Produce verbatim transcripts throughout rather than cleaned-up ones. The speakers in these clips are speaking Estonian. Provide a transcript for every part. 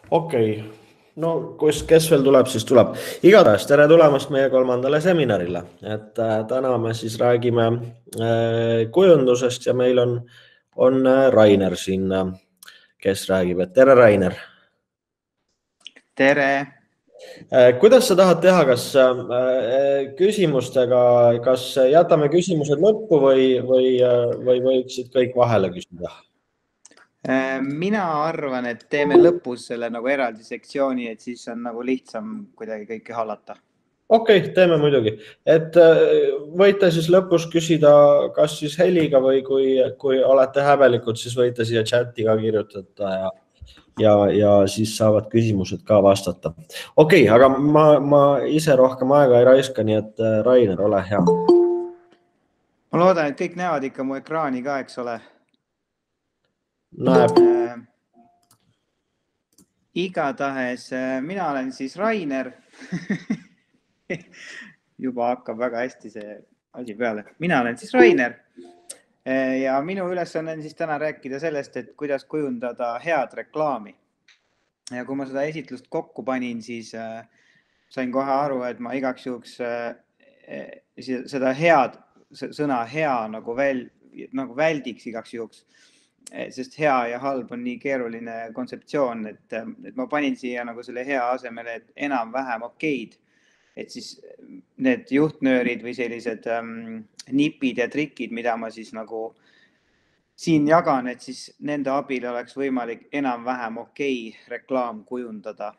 okei okay. No kus, kes veel tuleb, siis tuleb. Igatahes tere tulemast meie kolmandale seminarile. Et äh, täna me siis räägime äh, kujundusest ja meil on, on äh, Rainer siin, äh, kes räägib. Et tere, Rainer. Tere! Äh, kuidas sa tahad teha, kas äh, küsimustega, kas jätame küsimused lõppu või, või, äh, või võiksid kõik vahele küsida? Mina arvan, et teeme lõpus selle nagu eraldi sektsiooni, et siis on nagu lihtsam kuidagi kõike hallata. Okei, okay, teeme muidugi. Et võite siis lõpus küsida, kas siis heliga või kui, kui olete häbelikud, siis võite siia chati ka kirjutada ja, ja, ja siis saavad küsimused ka vastata. Okei, okay, aga ma, ma ise rohkem aega ei raiska, nii et Rainer, ole hea. Ma loodan, et kõik näevad ikka mu ekraani ka, eks ole. Näeb. Äh, igatahes mina olen siis Rainer. Juba hakkab väga hästi see asi peale. Mina olen siis Rainer ja minu ülesanne on siis täna rääkida sellest, et kuidas kujundada head reklaami. Ja kui ma seda esitlust kokku panin, siis äh, sain kohe aru, et ma igaks juhuks äh, seda head, sõna hea nagu, väl, nagu väldiks igaks juhuks. Sest hea ja halb on nii keeruline kontseptsioon, et, et ma panin siia nagu selle hea asemele, et enam-vähem okeid. Et siis need juhtnöörid või sellised ähm, nipid ja trikid, mida ma siis nagu siin jagan, et siis nende abil oleks võimalik enam-vähem okei reklaam kujundada.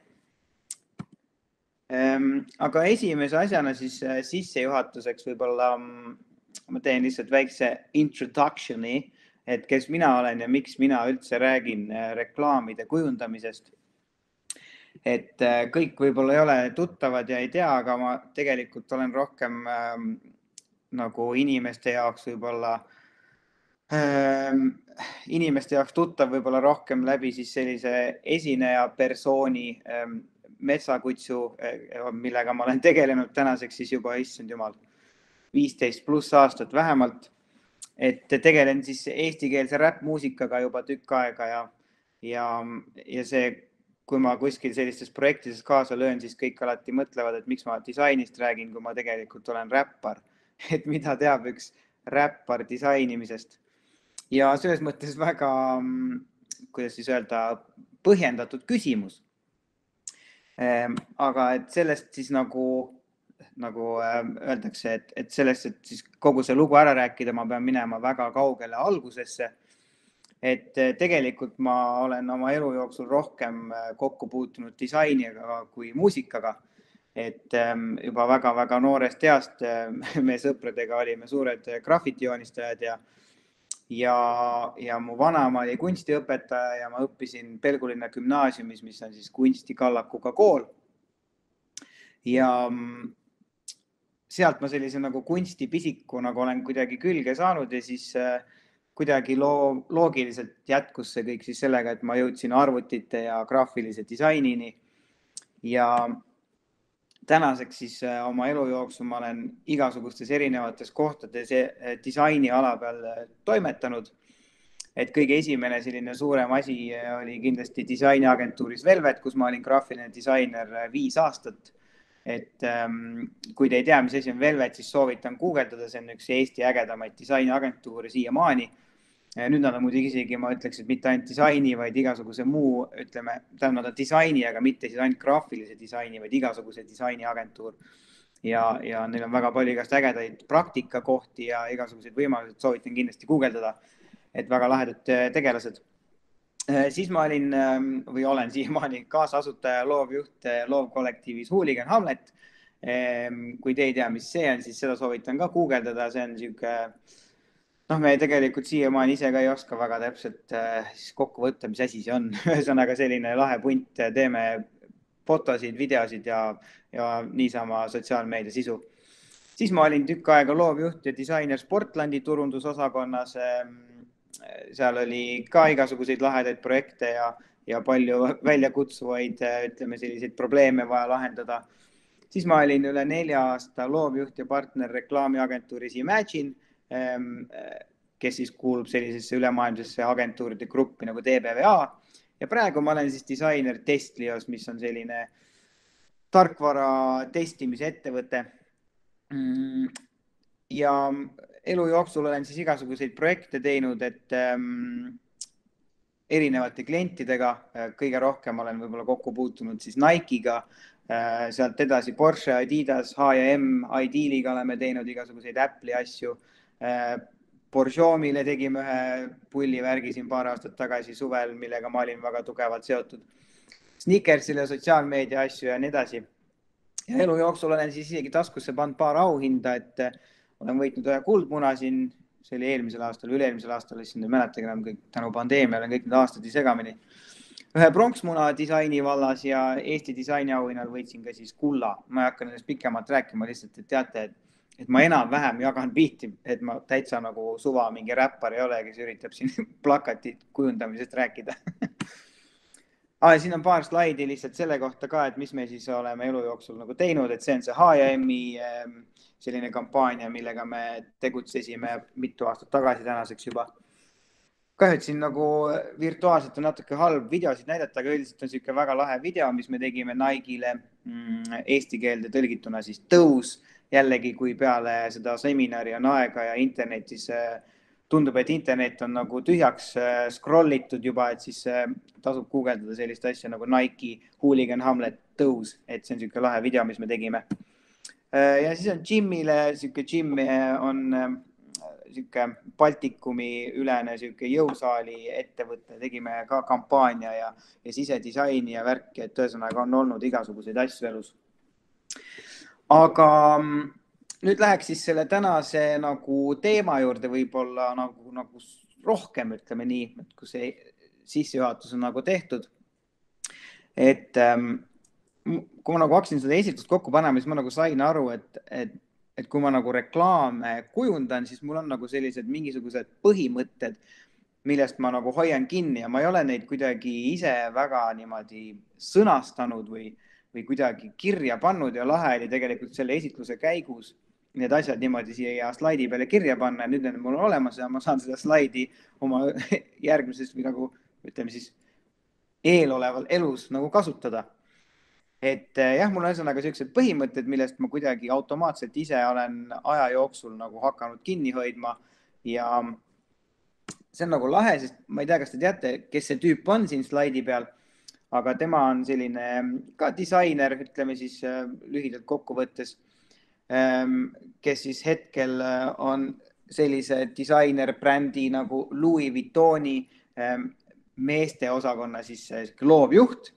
Ähm, aga esimese asjana siis sissejuhatuseks võib-olla ma teen lihtsalt väikse introductioni, et kes mina olen ja miks mina üldse räägin reklaamide kujundamisest. Et kõik võib-olla ei ole tuttavad ja ei tea, aga ma tegelikult olen rohkem ähm, nagu inimeste jaoks võib-olla ähm, inimeste jaoks tuttav võib-olla rohkem läbi siis sellise esineja persooni ähm, metsakutsu, millega ma olen tegelenud tänaseks siis juba, issand jumal, viisteist pluss aastat vähemalt. Et tegelen siis eestikeelse räppmuusikaga juba tükk aega ja, ja, ja see, kui ma kuskil sellistes projektides kaasa löön, siis kõik alati mõtlevad, et miks ma disainist räägin, kui ma tegelikult olen räppar. Et mida teab üks räppar disainimisest. Ja selles mõttes väga, kuidas siis öelda, põhjendatud küsimus. Aga et sellest siis nagu, nagu öeldakse, et, et sellest, et siis kogu see lugu ära rääkida, ma pean minema väga kaugele algusesse. Et tegelikult ma olen oma elu jooksul rohkem kokku puutunud disainiga kui muusikaga. Et juba väga-väga noorest east me sõpradega olime suured grafitijoonistajad ja, ja, ja mu vanaema oli kunstiõpetaja ja ma õppisin Pelgulinna gümnaasiumis, mis on siis kunstikallakuga kool. Ja sealt ma sellise nagu kunstipisiku nagu olen kuidagi külge saanud ja siis kuidagi loo, loogiliselt jätkus see kõik siis sellega, et ma jõudsin arvutite ja graafilise disainini. Ja tänaseks siis oma elu jooksul ma olen igasugustes erinevates kohtades disaini ala peal toimetanud. Et kõige esimene selline suurem asi oli kindlasti disainiagentuuris Velvet, kus ma olin graafiline disainer viis aastat. Et ähm, kui te ei tea, mis asi on Velvet, siis soovitan guugeldada, see on üks Eesti ägedamaid disainiagentuure siiamaani. Nüüd nad on muidugi isegi, ma ütleks, et mitte ainult disaini, vaid igasuguse muu, ütleme, tähendab nad on disaini, aga mitte siis ainult graafilise disaini, vaid igasuguse disainiagentuur. Ja, ja neil on väga palju igast ägedaid praktikakohti ja igasuguseid võimalused, soovitan kindlasti guugeldada, et väga lahedad tegelased. Siis ma olin või olen siiamaani kaasasutaja, loovjuht loovkollektiivis Hooligan Hamlet. Kui te ei tea, mis see on, siis seda soovitan ka guugeldada, see on siuke... noh, me tegelikult siiamaani ise ka ei oska väga täpselt siis kokku võtta, mis asi see on. Ühesõnaga selline lahe punt, teeme fotosid, videosid ja, ja niisama sotsiaalmeedia sisu. Siis ma olin tükk aega loovjuht ja disainer Sportlandi turundusosakonnas. Seal oli ka igasuguseid lahedaid projekte ja, ja palju väljakutsuvaid, ütleme selliseid probleeme vaja lahendada. Siis ma olin üle nelja aasta loovjuht ja partner reklaamiagentuuris Imagine, kes siis kuulub sellisesse ülemaailmsesse agentuuride gruppi nagu T B V A ja praegu ma olen siis disainer Testlios, mis on selline tarkvara testimise ettevõte. Ja elu jooksul olen siis igasuguseid projekte teinud, et ähm, erinevate klientidega, kõige rohkem olen võib-olla kokku puutunud siis Nike'iga, äh, sealt edasi Porsche, Adidas, H ja M, Idealiga oleme teinud igasuguseid Apple'i asju. Äh, Borjomile tegime ühe pullivärgi siin paar aastat tagasi suvel, millega ma olin väga tugevalt seotud. Snickersile sotsiaalmeedia asju ja nii edasi. Ja elu jooksul olen siis isegi taskusse pannud paar auhinda, et olen võitnud ühe kuldmuna siin, see oli eelmisel aastal, üle-eelmisel aastal, siis ei mäletagi enam kõik tänu pandeemiale, kõik need aastad ei segamini. Ühe pronksmuna disaini vallas ja Eesti disainiauhinnal võitsin ka siis kulla. Ma ei hakka nendest pikemalt rääkima, lihtsalt et teate, et, et ma enam-vähem jagan biiti, et ma täitsa nagu suva mingi räppar ei ole, kes üritab siin plakatit kujundamisest rääkida. Ah, siin on paar slaidi lihtsalt selle kohta ka, et mis me siis oleme elu jooksul nagu teinud, et see on see H ja M-i selline kampaania, millega me tegutsesime mitu aastat tagasi tänaseks juba. Kahjuks siin nagu virtuaalselt on natuke halb videosid näidata, aga üldiselt on selline väga lahe video, mis me tegime Nike'ile eesti keelde tõlgituna siis tõus. Jällegi, kui peale seda seminari on aega ja internetis tundub, et internet on nagu tühjaks scrollitud juba, et siis tasub guugeldada sellist asja nagu Nike Hooligan Hamlet tõus, et see on selline lahe video, mis me tegime. Ja siis on Jimile, selline Jim on selline Baltikumi ülene selline jõusaali ettevõte, tegime ka kampaania ja, ja sisedisaini ja värki, et tõesõnaga on olnud igasuguseid asju elus. Aga nüüd läheks siis selle tänase nagu teema juurde võib-olla nagu, nagu rohkem, ütleme nii, et kui see sissejuhatus on nagu tehtud. Et kui ma nagu hakkasin seda esitlust kokku panema, siis ma nagu sain aru, et, et, et kui ma nagu reklaame kujundan, siis mul on nagu sellised mingisugused põhimõtted, millest ma nagu hoian kinni ja ma ei ole neid kuidagi ise väga niimoodi sõnastanud või, või kuidagi kirja pannud ja lahe oli tegelikult selle esitluse käigus need asjad niimoodi siia slaidi peale kirja panna ja nüüd on mul olemas ja ma saan seda slaidi oma järgmises või nagu ütleme siis eeloleval elus nagu kasutada. Et jah, mul on ühesõnaga sellised põhimõtted, millest ma kuidagi automaatselt ise olen aja jooksul nagu hakanud kinni hoidma ja see on nagu lahe, sest ma ei tea, kas te teate, kes see tüüp on siin slaidi peal, aga tema on selline ka disainer, ütleme siis lühidalt kokkuvõttes, kes siis hetkel on sellise disainerbrändi nagu Louis Vuittoni meeste osakonna siis loovjuht.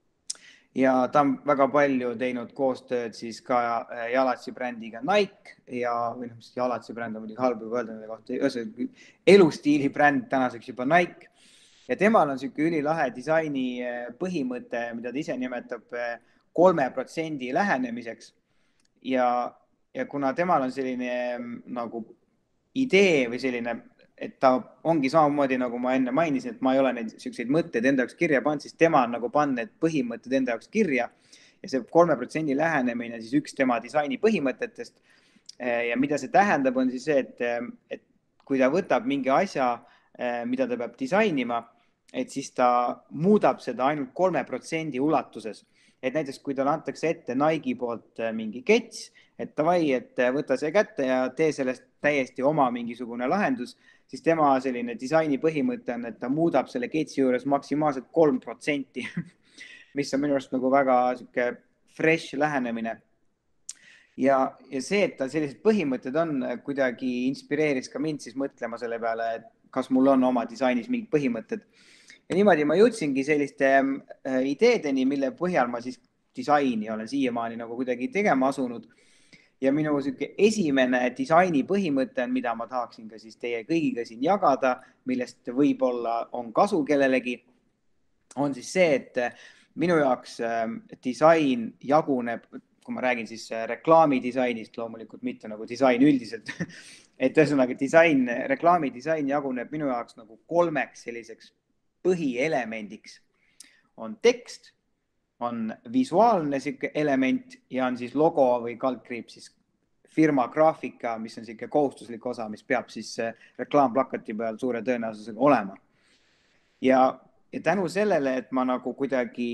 Ja ta on väga palju teinud koostööd siis ka jalatsi brändiga Nike ja või noh, jalatsi bränd on muidugi halb juba öelda nende kohta, elustiili bränd tänaseks juba Nike. Ja temal on selline ülilahe disaini põhimõte, mida ta ise nimetab kolme protsendi lähenemiseks. Ja, ja kuna temal on selline nagu idee või selline, et ta ongi samamoodi, nagu ma enne mainisin, et ma ei ole neid selliseid mõtteid enda jaoks kirja pannud, siis tema on nagu pannud need põhimõtted enda jaoks kirja. Ja see kolme protsendi lähenemine siis üks tema disaini põhimõtetest. Ja mida see tähendab, on siis see, et, et kui ta võtab mingi asja, mida ta peab disainima, et siis ta muudab seda ainult kolme protsendi ulatuses. Et näiteks, kui talle antakse ette Nike poolt mingi kets, et tavai, et võta see kätte ja tee sellest täiesti oma mingisugune lahendus, siis tema selline disaini põhimõte on, et ta muudab selle ketsi juures maksimaalselt kolm protsenti, mis on minu arust nagu väga siuke fresh lähenemine. Ja, ja see, et tal sellised põhimõtted on, kuidagi inspireeris ka mind siis mõtlema selle peale, et kas mul on oma disainis mingid põhimõtted. Ja niimoodi ma jõudsingi selliste ideedeni, mille põhjal ma siis disaini olen siiamaani nagu kuidagi tegema asunud. Ja minu esimene disaini põhimõte on, mida ma tahaksin ka siis teie kõigiga siin jagada, millest võib-olla on kasu kellelegi, on siis see, et minu jaoks disain jaguneb, kui ma räägin siis reklaamidisainist, loomulikult mitte nagu disain üldiselt, et ühesõnaga disain, reklaamidisain jaguneb minu jaoks nagu kolmeks selliseks põhielemendiks. On tekst, on visuaalne element ja on siis logo või kaldkriip siis firma graafika, mis on selline kohustuslik osa, mis peab siis reklaamplakati peal suure tõenäosusega olema. Ja ja tänu sellele, et ma nagu kuidagi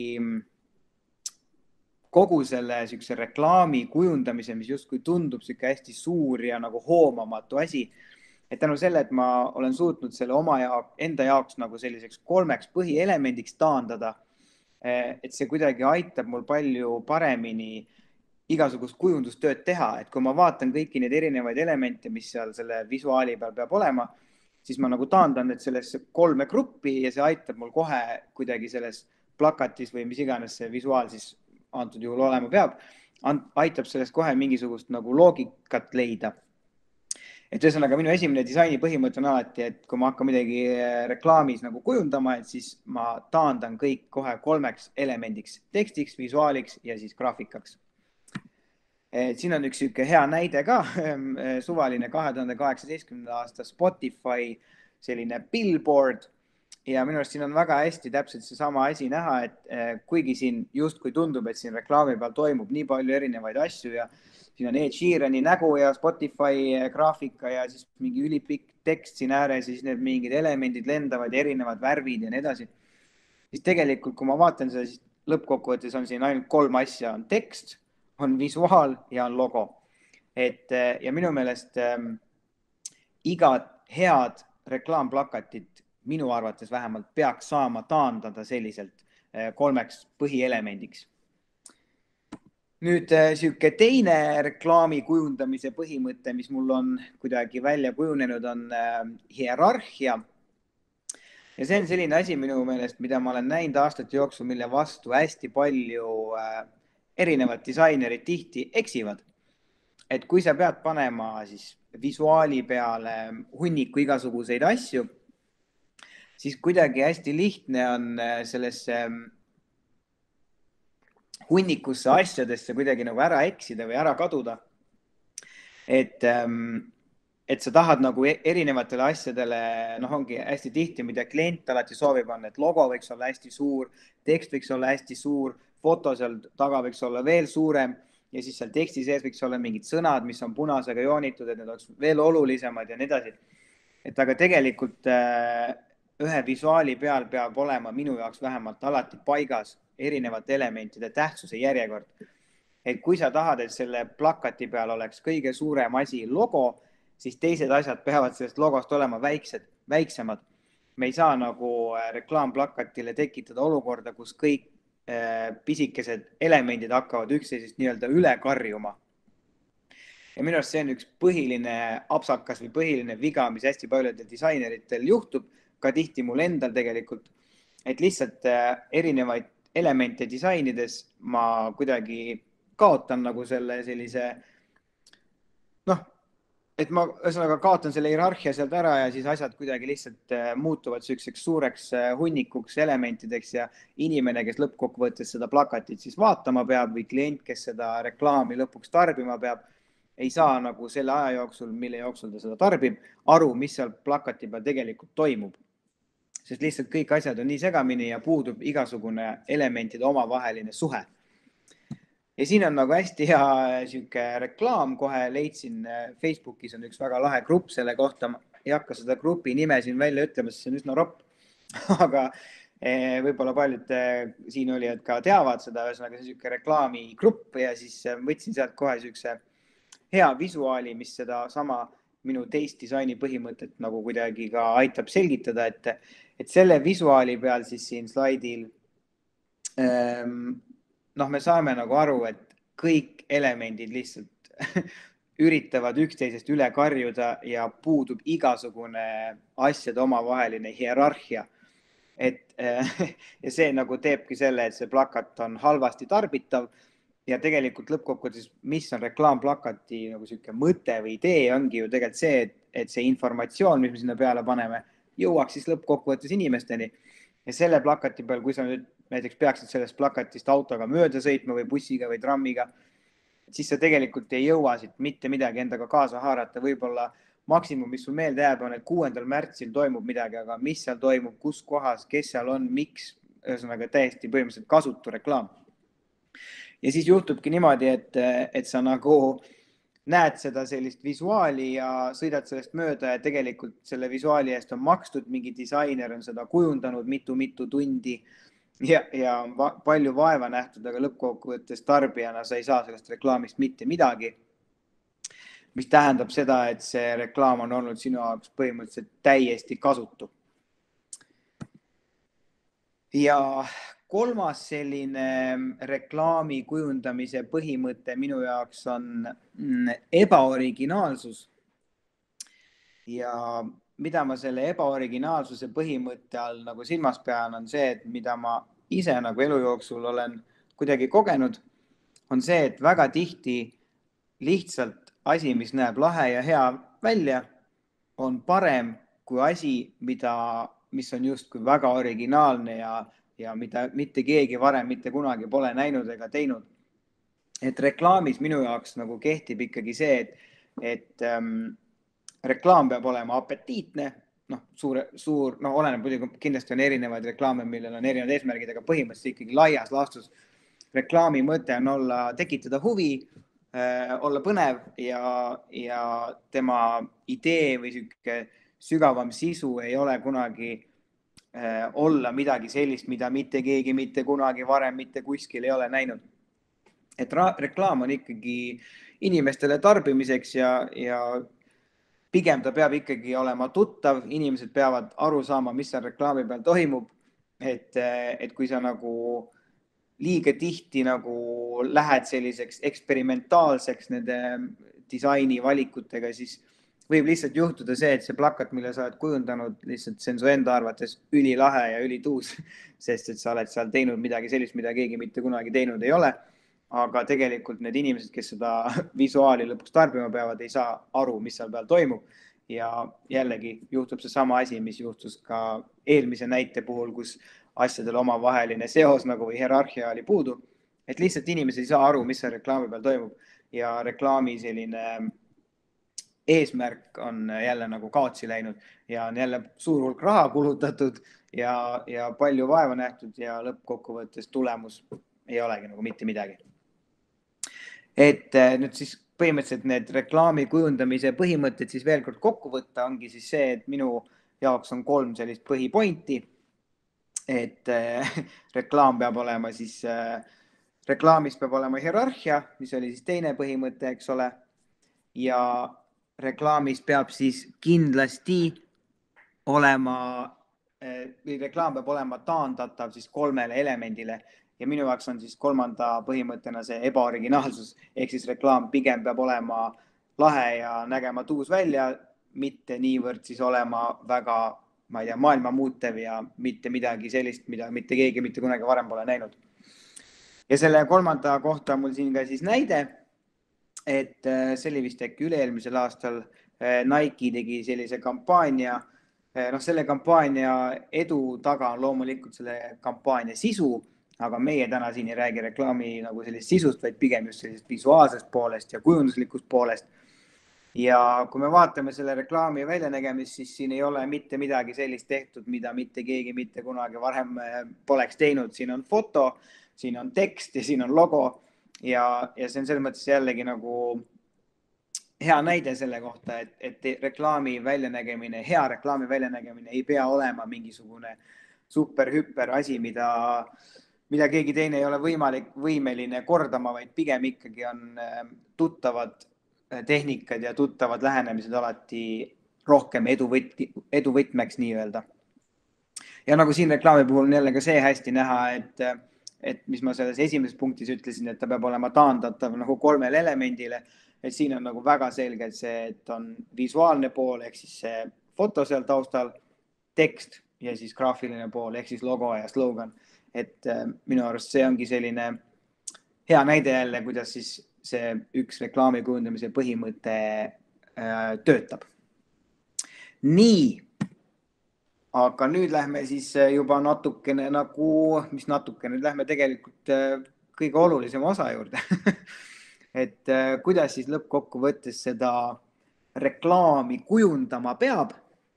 kogu selle siukse reklaami kujundamise, mis justkui tundub siuke hästi suur ja nagu hoomamatu asi, et tänu selle, et ma olen suutnud selle oma jaoks, enda jaoks nagu selliseks kolmeks põhielemendiks taandada, et see kuidagi aitab mul palju paremini igasugust kujundustööd teha, et kui ma vaatan kõiki neid erinevaid elemente, mis seal selle visuaali peal peab olema, siis ma nagu taandan need sellesse kolme gruppi ja see aitab mul kohe kuidagi selles plakatis või mis iganes see visuaal siis antud juhul olema peab, aitab sellest kohe mingisugust nagu loogikat leida. Et ühesõnaga minu esimene disaini põhimõte on alati, et kui ma hakkan midagi reklaamis nagu kujundama, et siis ma taandan kõik kohe kolmeks elemendiks, tekstiks, visuaaliks ja siis graafikaks. Et siin on üks hea näide ka, suvaline kahe tuhande kaheksateistkümnenda aasta Spotify selline billboard ja minu arust siin on väga hästi täpselt see sama asi näha, et kuigi siin justkui tundub, et siin reklaami peal toimub nii palju erinevaid asju ja siin on Ed Sheerani nägu ja Spotify graafika ja siis mingi ülipikk tekst siin ääres ja siis need mingid elemendid lendavad ja erinevad värvid ja nii edasi. Siis tegelikult, kui ma vaatan seda, siis lõppkokkuvõttes on siin ainult kolm asja. On tekst, on visuaal ja on logo. Et, ja minu meelest ähm, igat head reklaamplakatit minu arvates vähemalt peaks saama taandada selliselt äh, kolmeks põhielemendiks. Nüüd siuke teine reklaami kujundamise põhimõte, mis mul on kuidagi välja kujunenud, on hierarhia. Ja see on selline asi minu meelest, mida ma olen näinud aastate jooksul, mille vastu hästi palju erinevad disainerid tihti eksivad. Et kui sa pead panema siis visuaali peale hunniku igasuguseid asju, siis kuidagi hästi lihtne on sellesse hunnikusse asjadesse kuidagi nagu ära eksida või ära kaduda. Et, et sa tahad nagu erinevatele asjadele, noh ongi hästi tihti, mida klient alati soovib on, et logo võiks olla hästi suur, tekst võiks olla hästi suur, foto seal taga võiks olla veel suurem ja siis seal teksti sees võiks olla mingid sõnad, mis on punasega joonitud, et need oleks veel olulisemad ja nii edasi. Et aga tegelikult ühe visuaali peal peab olema minu jaoks vähemalt alati paigas erinevate elementide tähtsuse järjekord. Et kui sa tahad, et selle plakati peal oleks kõige suurem asi logo, siis teised asjad peavad sellest logost olema väiksed, väiksemad. Me ei saa nagu reklaamplakatile tekitada olukorda, kus kõik pisikesed elemendid hakkavad üksteisest nii-öelda üle karjuma. Ja minu arust see on üks põhiline apsakas või põhiline viga, mis hästi paljudel disaineritel juhtub, ka tihti mul endal tegelikult, et lihtsalt erinevaid elemente disainides ma kuidagi kaotan nagu selle sellise, noh, et ma ühesõnaga kaotan selle hierarhia sealt ära ja siis asjad kuidagi lihtsalt muutuvad selliseks suureks hunnikuks elementideks ja inimene, kes lõppkokkuvõttes seda plakatit siis vaatama peab või klient, kes seda reklaami lõpuks tarbima peab, ei saa nagu selle aja jooksul, mille jooksul ta seda tarbib, aru, mis seal plakati peal tegelikult toimub. Sest lihtsalt kõik asjad on nii segamini ja puudub igasugune elementide omavaheline suhe. Ja siin on nagu hästi hea siuke reklaam, kohe leidsin Facebookis on üks väga lahe grupp selle kohta, ma ei hakka seda grupi nime siin välja ütlema, sest see on üsna ropp, aga võib-olla paljud siin olijad ka teavad seda, ühesõnaga see siuke reklaamigrupp ja siis võtsin sealt kohe siukse hea visuaali, mis seda sama minu teist disaini põhimõtet nagu kuidagi ka aitab selgitada, et, et selle visuaali peal siis siin slaidil ähm, noh, me saame nagu aru, et kõik elemendid lihtsalt üritavad üksteisest üle karjuda ja puudub igasugune asjade omavaheline hierarhia. Et, ja see nagu teebki selle, et see plakat on halvasti tarbitav ja tegelikult lõppkokkuvõttes, mis on reklaamplakati nagu siuke mõte või idee, ongi ju tegelikult see, et, et see informatsioon, mis me sinna peale paneme, jõuaks siis lõppkokkuvõttes inimesteni. Ja selle plakati peal, kui sa nüüd näiteks peaksid sellest plakatist autoga mööda sõitma või bussiga või trammiga, siis sa tegelikult ei jõua siit mitte midagi endaga kaasa haarata. Võib-olla maksimum, mis sul meelde jääb, on, et kuuendal märtsil toimub midagi, aga mis seal toimub, kus kohas, kes seal on, miks, ühesõnaga täiesti põhimõtteliselt kasutu reklaam. Ja siis juhtubki niimoodi, et, et sa nagu näed seda sellist visuaali ja sõidad sellest mööda ja tegelikult selle visuaali eest on makstud, mingi disainer on seda kujundanud mitu-mitu tundi ja, ja va palju vaeva nähtud, aga lõppkokkuvõttes tarbijana sa ei saa sellest reklaamist mitte midagi. Mis tähendab seda, et see reklaam on olnud sinu jaoks põhimõtteliselt täiesti kasutu. Ja kolmas selline reklaami kujundamise põhimõte minu jaoks on ebaoriginaalsus. Ja mida ma selle ebaoriginaalsuse põhimõtte all nagu silmas pean, on see, et mida ma ise nagu elu jooksul olen kuidagi kogenud, on see, et väga tihti lihtsalt asi, mis näeb lahe ja hea välja, on parem kui asi, mida, mis on justkui väga originaalne ja, ja mida mitte keegi varem mitte kunagi pole näinud ega teinud. Et reklaamis minu jaoks nagu kehtib ikkagi see, et, et ähm, reklaam peab olema apetiitne, noh, suur, suur, no oleneb muidugi, kindlasti on erinevaid reklaame, millel on erinevad eesmärgid, aga põhimõtteliselt ikkagi laias laastus reklaami mõte on olla, tekitada huvi, olla põnev ja, ja tema idee või sihuke sügavam sisu ei ole kunagi äh, olla midagi sellist, mida mitte keegi mitte kunagi varem mitte kuskil ei ole näinud. Et reklaam on ikkagi inimestele tarbimiseks ja, ja pigem ta peab ikkagi olema tuttav, inimesed peavad aru saama, mis seal reklaami peal toimub, et, et kui sa nagu liiga tihti nagu lähed selliseks eksperimentaalseks nende disaini valikutega, siis võib lihtsalt juhtuda see, et see plakat, mille sa oled kujundanud, lihtsalt see on su enda arvates ülilahe ja ülituus, sest et sa oled seal teinud midagi sellist, mida keegi mitte kunagi teinud ei ole. Aga tegelikult need inimesed, kes seda visuaali lõpuks tarbima peavad, ei saa aru, mis seal peal toimub. Ja jällegi juhtub see sama asi, mis juhtus ka eelmise näite puhul, kus asjadel omavaheline seos nagu või hierarhia oli puudu, et lihtsalt inimesed ei saa aru, mis seal reklaami peal toimub ja reklaami selline eesmärk on jälle nagu kaotsi läinud ja on jälle suur hulk raha kulutatud ja, ja palju vaeva nähtud ja lõppkokkuvõttes tulemus ei olegi nagu mitte midagi. Et nüüd siis põhimõtteliselt need reklaami kujundamise põhimõtted siis veel kord kokku võtta ongi siis see, et minu jaoks on kolm sellist põhipointi. Et äh, reklaam peab olema siis, äh, reklaamis peab olema hierarhia, mis oli siis teine põhimõte, eks ole. Ja reklaamis peab siis kindlasti olema, äh, reklaam peab olema taandatav siis kolmele elemendile. Ja minu jaoks on siis kolmanda põhimõttena see ebaoriginaalsus, ehk siis reklaam pigem peab olema lahe ja nägema tuus välja, mitte niivõrd siis olema väga ma ei tea, maailma muutev ja mitte midagi sellist, mida mitte keegi mitte kunagi varem pole näinud. Ja selle kolmanda kohta mul siin ka siis näide, et see oli vist äkki üle-eelmisel aastal Nike tegi sellise kampaania. No selle kampaania edu taga on loomulikult selle kampaania sisu, aga meie täna siin ei räägi reklaami nagu sellist sisust, vaid pigem just sellisest visuaalsest poolest ja kujunduslikust poolest. Ja kui me vaatame selle reklaami väljanägemist, siis siin ei ole mitte midagi sellist tehtud, mida mitte keegi mitte kunagi varem poleks teinud. Siin on foto, siin on tekst ja siin on logo ja, ja see on selles mõttes jällegi nagu hea näide selle kohta, et, et reklaami väljanägemine, hea reklaami väljanägemine ei pea olema mingisugune super-hüper asi, mida, mida keegi teine ei ole võimalik, võimeline kordama, vaid pigem ikkagi on tuttavad tehnikad ja tuttavad lähenemised alati rohkem eduvõt, eduvõtmeks nii-öelda. Ja nagu siin reklaami puhul on jälle ka see hästi näha, et, et mis ma selles esimeses punktis ütlesin, et ta peab olema taandatav nagu kolmele elemendile, et siin on nagu väga selgelt see, et on visuaalne pool, ehk siis see foto seal taustal, tekst ja siis graafiline pool, ehk siis logo ja slogan. Et minu arust see ongi selline hea näide jälle, kuidas siis see üks reklaami kujundamise põhimõte äh, töötab. Nii, aga nüüd lähme siis juba natukene nagu, mis natukene, nüüd lähme tegelikult äh, kõige olulisema osa juurde. Et äh, kuidas siis lõppkokkuvõttes seda reklaami kujundama peab.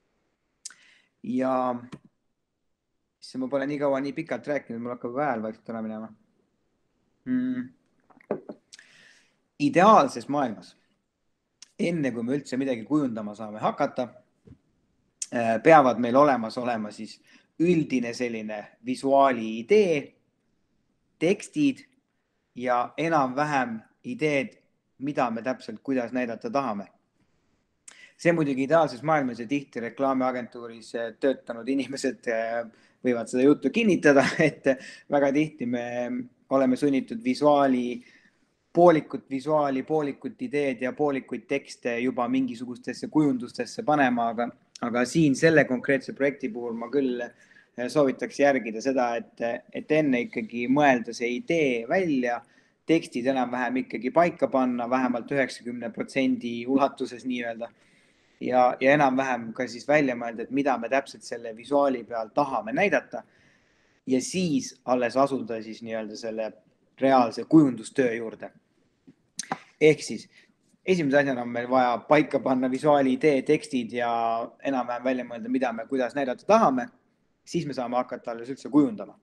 Ja siis ma pole nii kaua nii pikalt rääkinud, mul hakkab hääl vaikselt ära minema. Hmm. Ideaalses maailmas enne kui me üldse midagi kujundama saame hakata, peavad meil olemas olema siis üldine selline visuaali idee, tekstid ja enam-vähem ideed, mida me täpselt, kuidas näidata tahame. See muidugi ideaalses maailmas ja tihti reklaamiagentuuris töötanud inimesed võivad seda juttu kinnitada, et väga tihti me oleme sunnitud visuaali, poolikut visuaali, poolikut ideed ja poolikuid tekste juba mingisugustesse kujundustesse panema, aga, aga siin selle konkreetse projekti puhul ma küll soovitaks järgida seda, et, et enne ikkagi mõelda see idee välja, tekstid enam-vähem ikkagi paika panna, vähemalt üheksakümne protsendi ulatuses nii-öelda. Ja, ja enam-vähem ka siis välja mõelda, et mida me täpselt selle visuaali peal tahame näidata ja siis alles asuda siis nii-öelda selle reaalse kujundustöö juurde. Ehk siis esimese asjana on meil vaja paika panna visuaali idee, tekstid ja enam-vähem välja mõelda, mida me kuidas näidata tahame, siis me saame hakata alles üldse kujundama.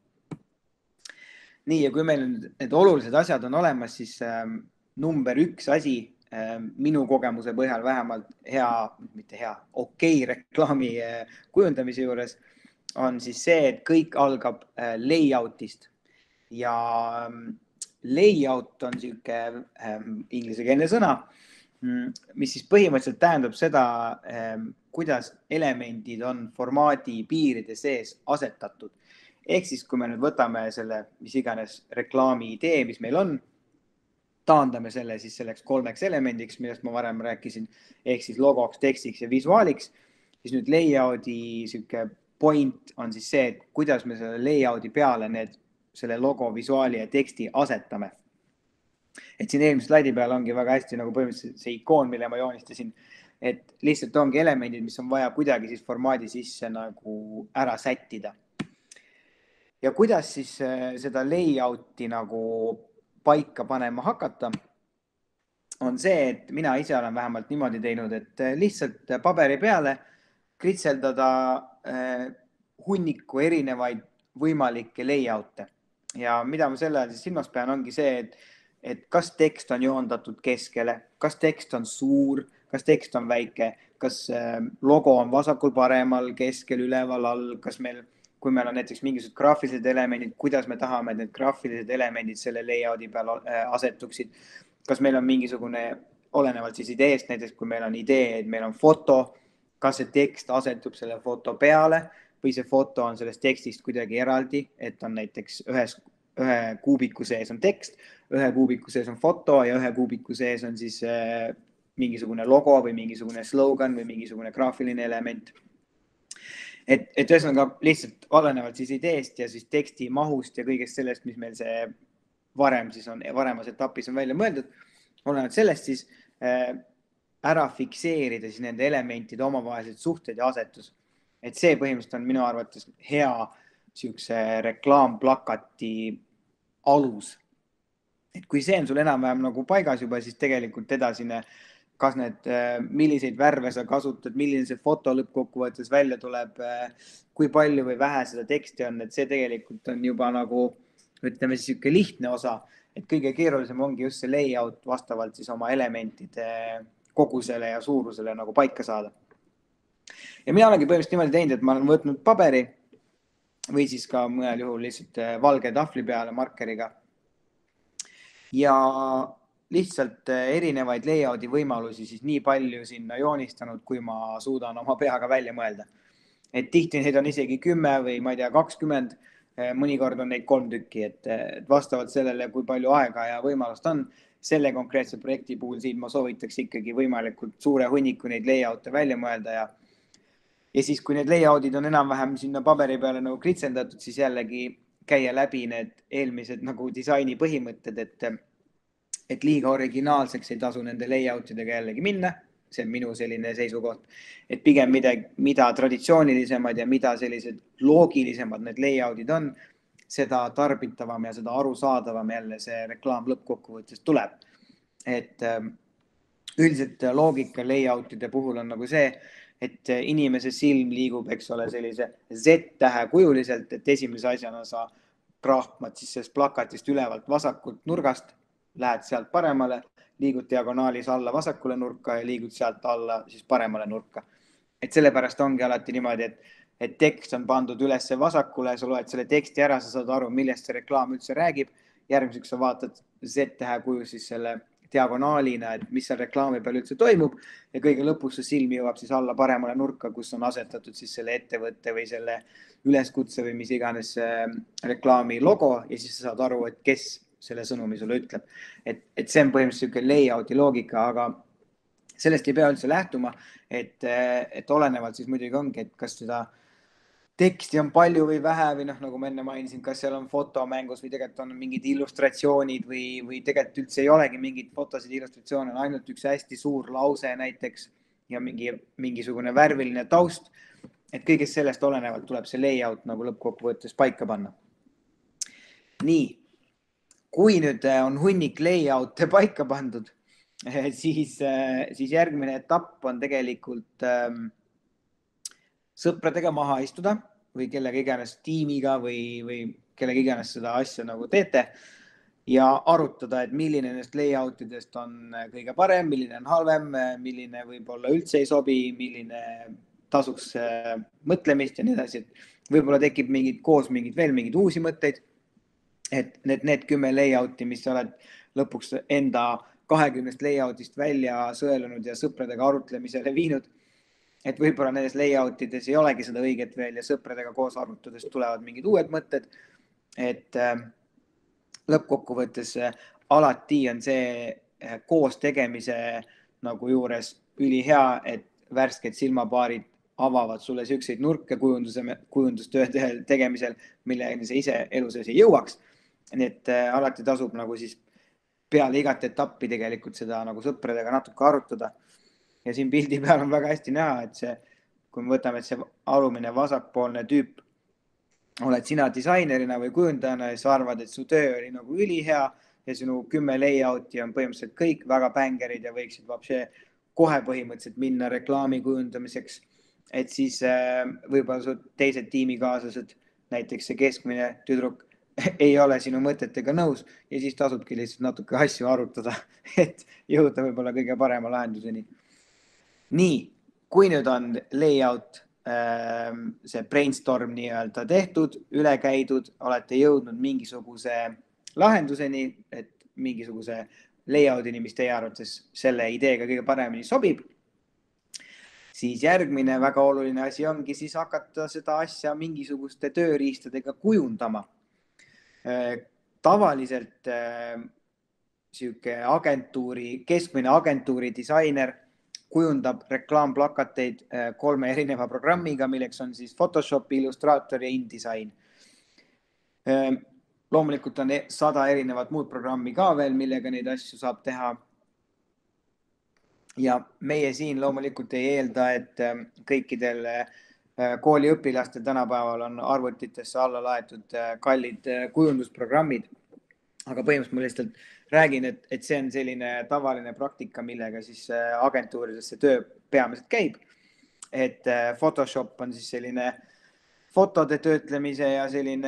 Nii, ja kui meil need olulised asjad on olemas, siis ähm, number üks asi, minu kogemuse põhjal vähemalt hea, mitte hea, okei reklaami kujundamise juures on siis see, et kõik algab layoutist ja layout on siuke ingliskeelne sõna, mis siis põhimõtteliselt tähendab seda, kuidas elemendid on formaadi piiride sees asetatud. Ehk siis, kui me nüüd võtame selle, mis iganes reklaami idee, mis meil on, taandame selle siis selleks kolmeks elemendiks, millest ma varem rääkisin, ehk siis logoks, tekstiks ja visuaaliks, siis nüüd layouti siuke point on siis see, et kuidas me selle layouti peale need, selle logo, visuaali ja teksti asetame. Et siin eelmise slaidi peal ongi väga hästi nagu põhimõtteliselt see ikoon, mille ma joonistasin, et lihtsalt ongi elemendid, mis on vaja kuidagi siis formaadi sisse nagu ära sättida. Ja kuidas siis seda layouti nagu paika panema hakata, on see, et mina ise olen vähemalt niimoodi teinud, et lihtsalt paberi peale kritseldada hunniku erinevaid võimalikke layout'e. Ja mida ma selle siis silmas pean, ongi see, et, et kas tekst on joondatud keskele, kas tekst on suur, kas tekst on väike, kas logo on vasakul paremal, keskel, üleval, all, kas meil kui meil on näiteks mingisugused graafilised elemendid, kuidas me tahame, et need graafilised elemendid selle layouti peal asetuksid. Kas meil on mingisugune, olenevalt siis ideest, näiteks kui meil on idee, et meil on foto, kas see tekst asetub selle foto peale või see foto on sellest tekstist kuidagi eraldi, et on näiteks ühes, ühe kuubiku sees on tekst, ühe kuubiku sees on foto ja ühe kuubiku sees on siis äh, mingisugune logo või mingisugune slogan või mingisugune graafiline element. Et, et ühesõnaga lihtsalt olenevalt siis ideest ja siis teksti mahust ja kõigest sellest, mis meil see varem siis on, varemas etapis on välja mõeldud, olenevalt sellest siis äh, ära fikseerida siis nende elementide omavahelised suhted ja asetus. Et see põhimõtteliselt on minu arvates hea siukse reklaamplakati alus. Et kui see on sul enam-vähem nagu paigas juba, siis tegelikult edasine kas need, milliseid värve sa kasutad, milline see foto lõppkokkuvõttes välja tuleb, kui palju või vähe seda teksti on, et see tegelikult on juba nagu, ütleme siis siuke lihtne osa, et kõige keerulisem ongi just see layout vastavalt siis oma elementide kogusele ja suurusele nagu paika saada. Ja mina olengi põhimõtteliselt niimoodi teinud, et ma olen võtnud paberi või siis ka mõnel juhul lihtsalt valge tahvli peale markeriga ja lihtsalt erinevaid layouti võimalusi siis nii palju sinna joonistanud, kui ma suudan oma peaga välja mõelda. Et tihti neid on isegi kümme või ma ei tea, kakskümmend, mõnikord on neid kolm tükki, et vastavalt sellele, kui palju aega ja võimalust on, selle konkreetse projekti puhul siin ma soovitaks ikkagi võimalikult suure hunniku neid layout'e välja mõelda ja ja siis, kui need layout'id on enam-vähem sinna paberi peale nagu kritsendatud, siis jällegi käia läbi need eelmised nagu disaini põhimõtted, et et liiga originaalseks ei tasu nende layoutidega jällegi minna. See on minu selline seisukoht, et pigem mida, mida traditsioonilisemad ja mida sellised loogilisemad need layoutid on, seda tarbitavam ja seda arusaadavam jälle see reklaam lõppkokkuvõttes tuleb. Et üldiselt loogika layoutide puhul on nagu see, et inimese silm liigub, eks ole, sellise Z-tähe kujuliselt, et esimese asjana sa kraahmad siis sellest plakatist ülevalt vasakult nurgast, lähed sealt paremale, liigud diagonaalis alla vasakule nurka ja liigud sealt alla siis paremale nurka. Et sellepärast ongi alati niimoodi, et, et tekst on pandud üles vasakule, sa loed selle teksti ära, sa saad aru, millest see reklaam üldse räägib. Järgmiseks sa vaatad Z tähe kuju siis selle diagonaalina, et mis seal reklaami peal üldse toimub ja kõige lõpus see silm jõuab siis alla paremale nurka, kus on asetatud siis selle ettevõtte või selle üleskutse või mis iganes reklaami logo ja siis sa saad aru, et kes selle sõnumi sulle ütleb. Et, et see on põhimõtteliselt selline layouti loogika, aga sellest ei pea üldse lähtuma, et, et olenevalt siis muidugi ongi, et kas seda teksti on palju või vähe või noh, nagu ma enne mainisin, kas seal on fotomängus või tegelikult on mingid illustratsioonid või, või tegelikult üldse ei olegi mingid fotosid, illustratsioone, on ainult üks hästi suur lause näiteks ja mingi, mingisugune värviline taust. Et kõigest sellest olenevalt tuleb see layout nagu lõppkokkuvõttes paika panna. Nii, kui nüüd on hunnik layout paika pandud, siis, siis järgmine etapp on tegelikult ähm, sõpradega maha istuda või kellega iganes tiimiga või, või kellega iganes seda asja nagu teete ja arutada, et milline nendest layoutidest on kõige parem, milline on halvem, milline võib-olla üldse ei sobi, milline tasuks mõtlemist ja nii edasi. Võib-olla tekib mingid koos mingid veel mingid uusi mõtteid, et need, need kümme layouti, mis sa oled lõpuks enda kahekümnest layoutist välja sõelunud ja sõpradega arutlemisele viinud, et võib-olla nendes layoutides ei olegi seda õiget veel ja sõpradega koos arutades tulevad mingid uued mõtted, et äh, lõppkokkuvõttes äh, alati on see äh, koos tegemise nagu juures ülihea, et värsked silmapaarid avavad sulle siukseid nurke kujunduse, kujundustöö tegemisel, millega sa ise elu sees ei jõuaks. Nii et äh, alati tasub nagu siis peale igat etappi tegelikult seda nagu sõpradega natuke arutada. Ja siin pildi peal on väga hästi näha, et see, kui me võtame, et see alumine vasakpoolne tüüp, oled sina disainerina või kujundajana ja sa arvad, et su töö oli nagu ülihea ja sinu kümme layouti on põhimõtteliselt kõik väga bängerid ja võiksid vapše kohe põhimõtteliselt minna reklaami kujundamiseks. Et siis äh, võib-olla su teised tiimikaaslased, näiteks see keskmine tüdruk, ei ole sinu mõtetega nõus ja siis tasubki lihtsalt natuke asju arutada, et jõuda võib-olla kõige parema lahenduseni. Nii, kui nüüd on layout, see brainstorm nii-öelda tehtud, üle käidud, olete jõudnud mingisuguse lahenduseni, et mingisuguse layoutini, mis teie arvates selle ideega kõige paremini sobib, siis järgmine väga oluline asi ongi siis hakata seda asja mingisuguste tööriistadega kujundama. Tavaliselt siuke agentuuri, keskmine agentuuri disainer kujundab reklaamplakateid kolme erineva programmiga, milleks on siis Photoshop, Illustrator ja InDesign. Loomulikult on sada erinevat muud programmi ka veel, millega neid asju saab teha. Ja meie siin loomulikult ei eelda, et kõikidel kooliõpilastel tänapäeval on arvutitesse alla laetud kallid kujundusprogrammid. Aga põhimõtteliselt ma lihtsalt räägin, et, et see on selline tavaline praktika, millega siis agentuuridesse töö peamiselt käib. Et Photoshop on siis selline fotode töötlemise ja selline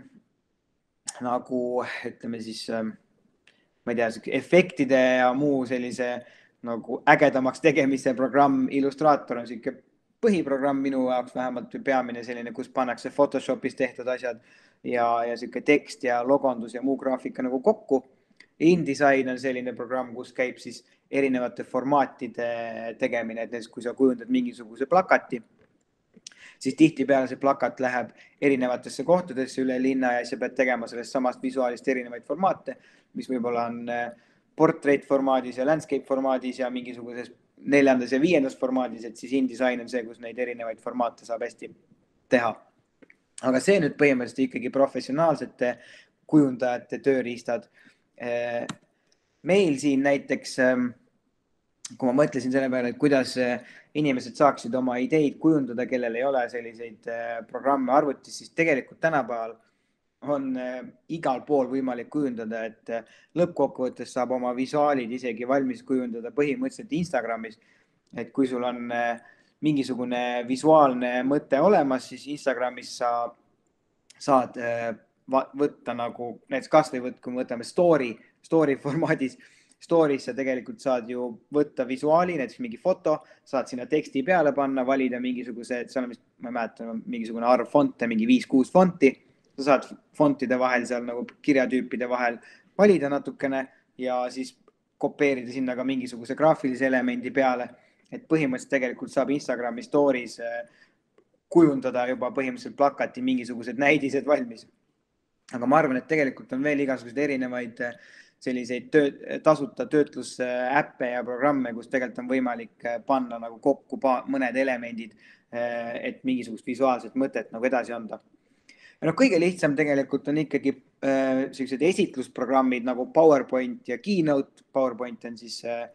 nagu, ütleme siis, ma ei tea, efektide ja muu sellise nagu ägedamaks tegemise programm. Illustrator on selline põhiprogramm minu jaoks vähemalt või peamine selline, kus pannakse Photoshopis tehtud asjad ja, ja selline tekst ja logondus ja muu graafika nagu kokku. InDesign on selline programm, kus käib siis erinevate formaatide tegemine, et näiteks kui sa kujundad mingisuguse plakati, siis tihtipeale see plakat läheb erinevatesse kohtadesse üle linna ja sa pead tegema sellest samast visuaalist erinevaid formaate, mis võib-olla on portrait formaadis ja landscape formaadis ja mingisuguses neljandas ja viiendas formaadis, et siis InDesign on see, kus neid erinevaid formaate saab hästi teha. Aga see nüüd põhimõtteliselt ikkagi professionaalsete kujundajate tööriistad. Meil siin näiteks, kui ma mõtlesin selle peale, et kuidas inimesed saaksid oma ideid kujundada, kellel ei ole selliseid programme arvutis, siis tegelikult tänapäeval on igal pool võimalik kujundada, et lõppkokkuvõttes saab oma visuaalid isegi valmis kujundada põhimõtteliselt Instagramis. Et kui sul on mingisugune visuaalne mõte olemas, siis Instagramis sa saad võtta nagu, näiteks kas või võtta, kui me võtame story, story formaadis, Stories sa tegelikult saad ju võtta visuaali, näiteks mingi foto, saad sinna teksti peale panna, valida mingisuguse, et seal on, ma ei mäleta, mingisugune arv fonte, mingi viis-kuus fonti. Sa saad fontide vahel seal nagu kirjatüüpide vahel valida natukene ja siis kopeerida sinna ka mingisuguse graafilise elemendi peale. Et põhimõtteliselt tegelikult saab Instagrami stories kujundada juba põhimõtteliselt plakati mingisugused näidised valmis. Aga ma arvan, et tegelikult on veel igasugused erinevaid selliseid töö, tasuta töötlusäppe ja programme, kus tegelikult on võimalik panna nagu kokku mõned elemendid, et mingisugust visuaalset mõtet nagu edasi anda. Ja no kõige lihtsam tegelikult on ikkagi äh, sellised esitlusprogrammid nagu PowerPoint ja Keynote. PowerPoint on siis äh,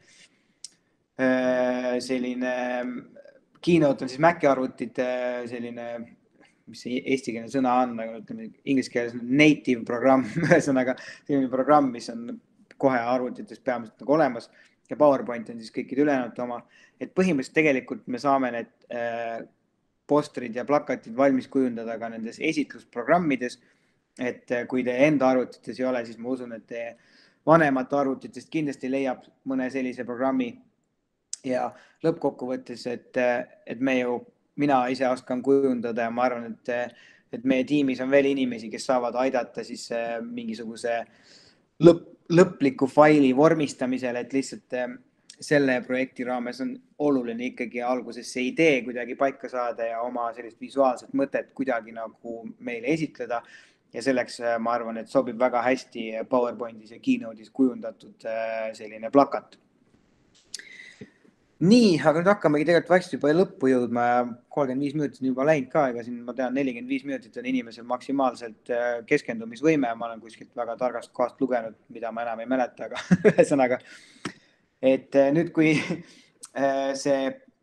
selline, Keynote on siis Maci arvutite selline, mis see eestikeelne sõna on, aga ütleme inglise keeles native programm, ühesõnaga selline programm, mis on kohe arvutites peamiselt nagu olemas ja PowerPoint on siis kõikide ülejäänud oma. Et põhimõtteliselt tegelikult me saame need äh, postrid ja plakatid valmis kujundada ka nendes esitlusprogrammides, et kui te enda arvutites ei ole, siis ma usun, et te vanemate arvutitest kindlasti leiab mõne sellise programmi ja lõppkokkuvõttes, et, et me ju mina ise oskan kujundada ja ma arvan, et, et meie tiimis on veel inimesi, kes saavad aidata siis mingisuguse lõpp, lõpliku faili vormistamisel, et lihtsalt selle projekti raames on oluline ikkagi alguses see idee kuidagi paika saada ja oma sellist visuaalset mõtet kuidagi nagu meile esitleda. Ja selleks ma arvan, et sobib väga hästi PowerPointis ja Keynote'is kujundatud selline plakat. Nii, aga nüüd hakkamegi tegelikult vaikselt juba lõppu jõudma ja kolmkümmend viis minutit on juba läinud ka, ega siin ma tean, nelikümmend viis minutit on inimesel maksimaalselt keskendumisvõime ja ma olen kuskilt väga targast kohast lugenud, mida ma enam ei mäleta, aga ühesõnaga, et nüüd kui see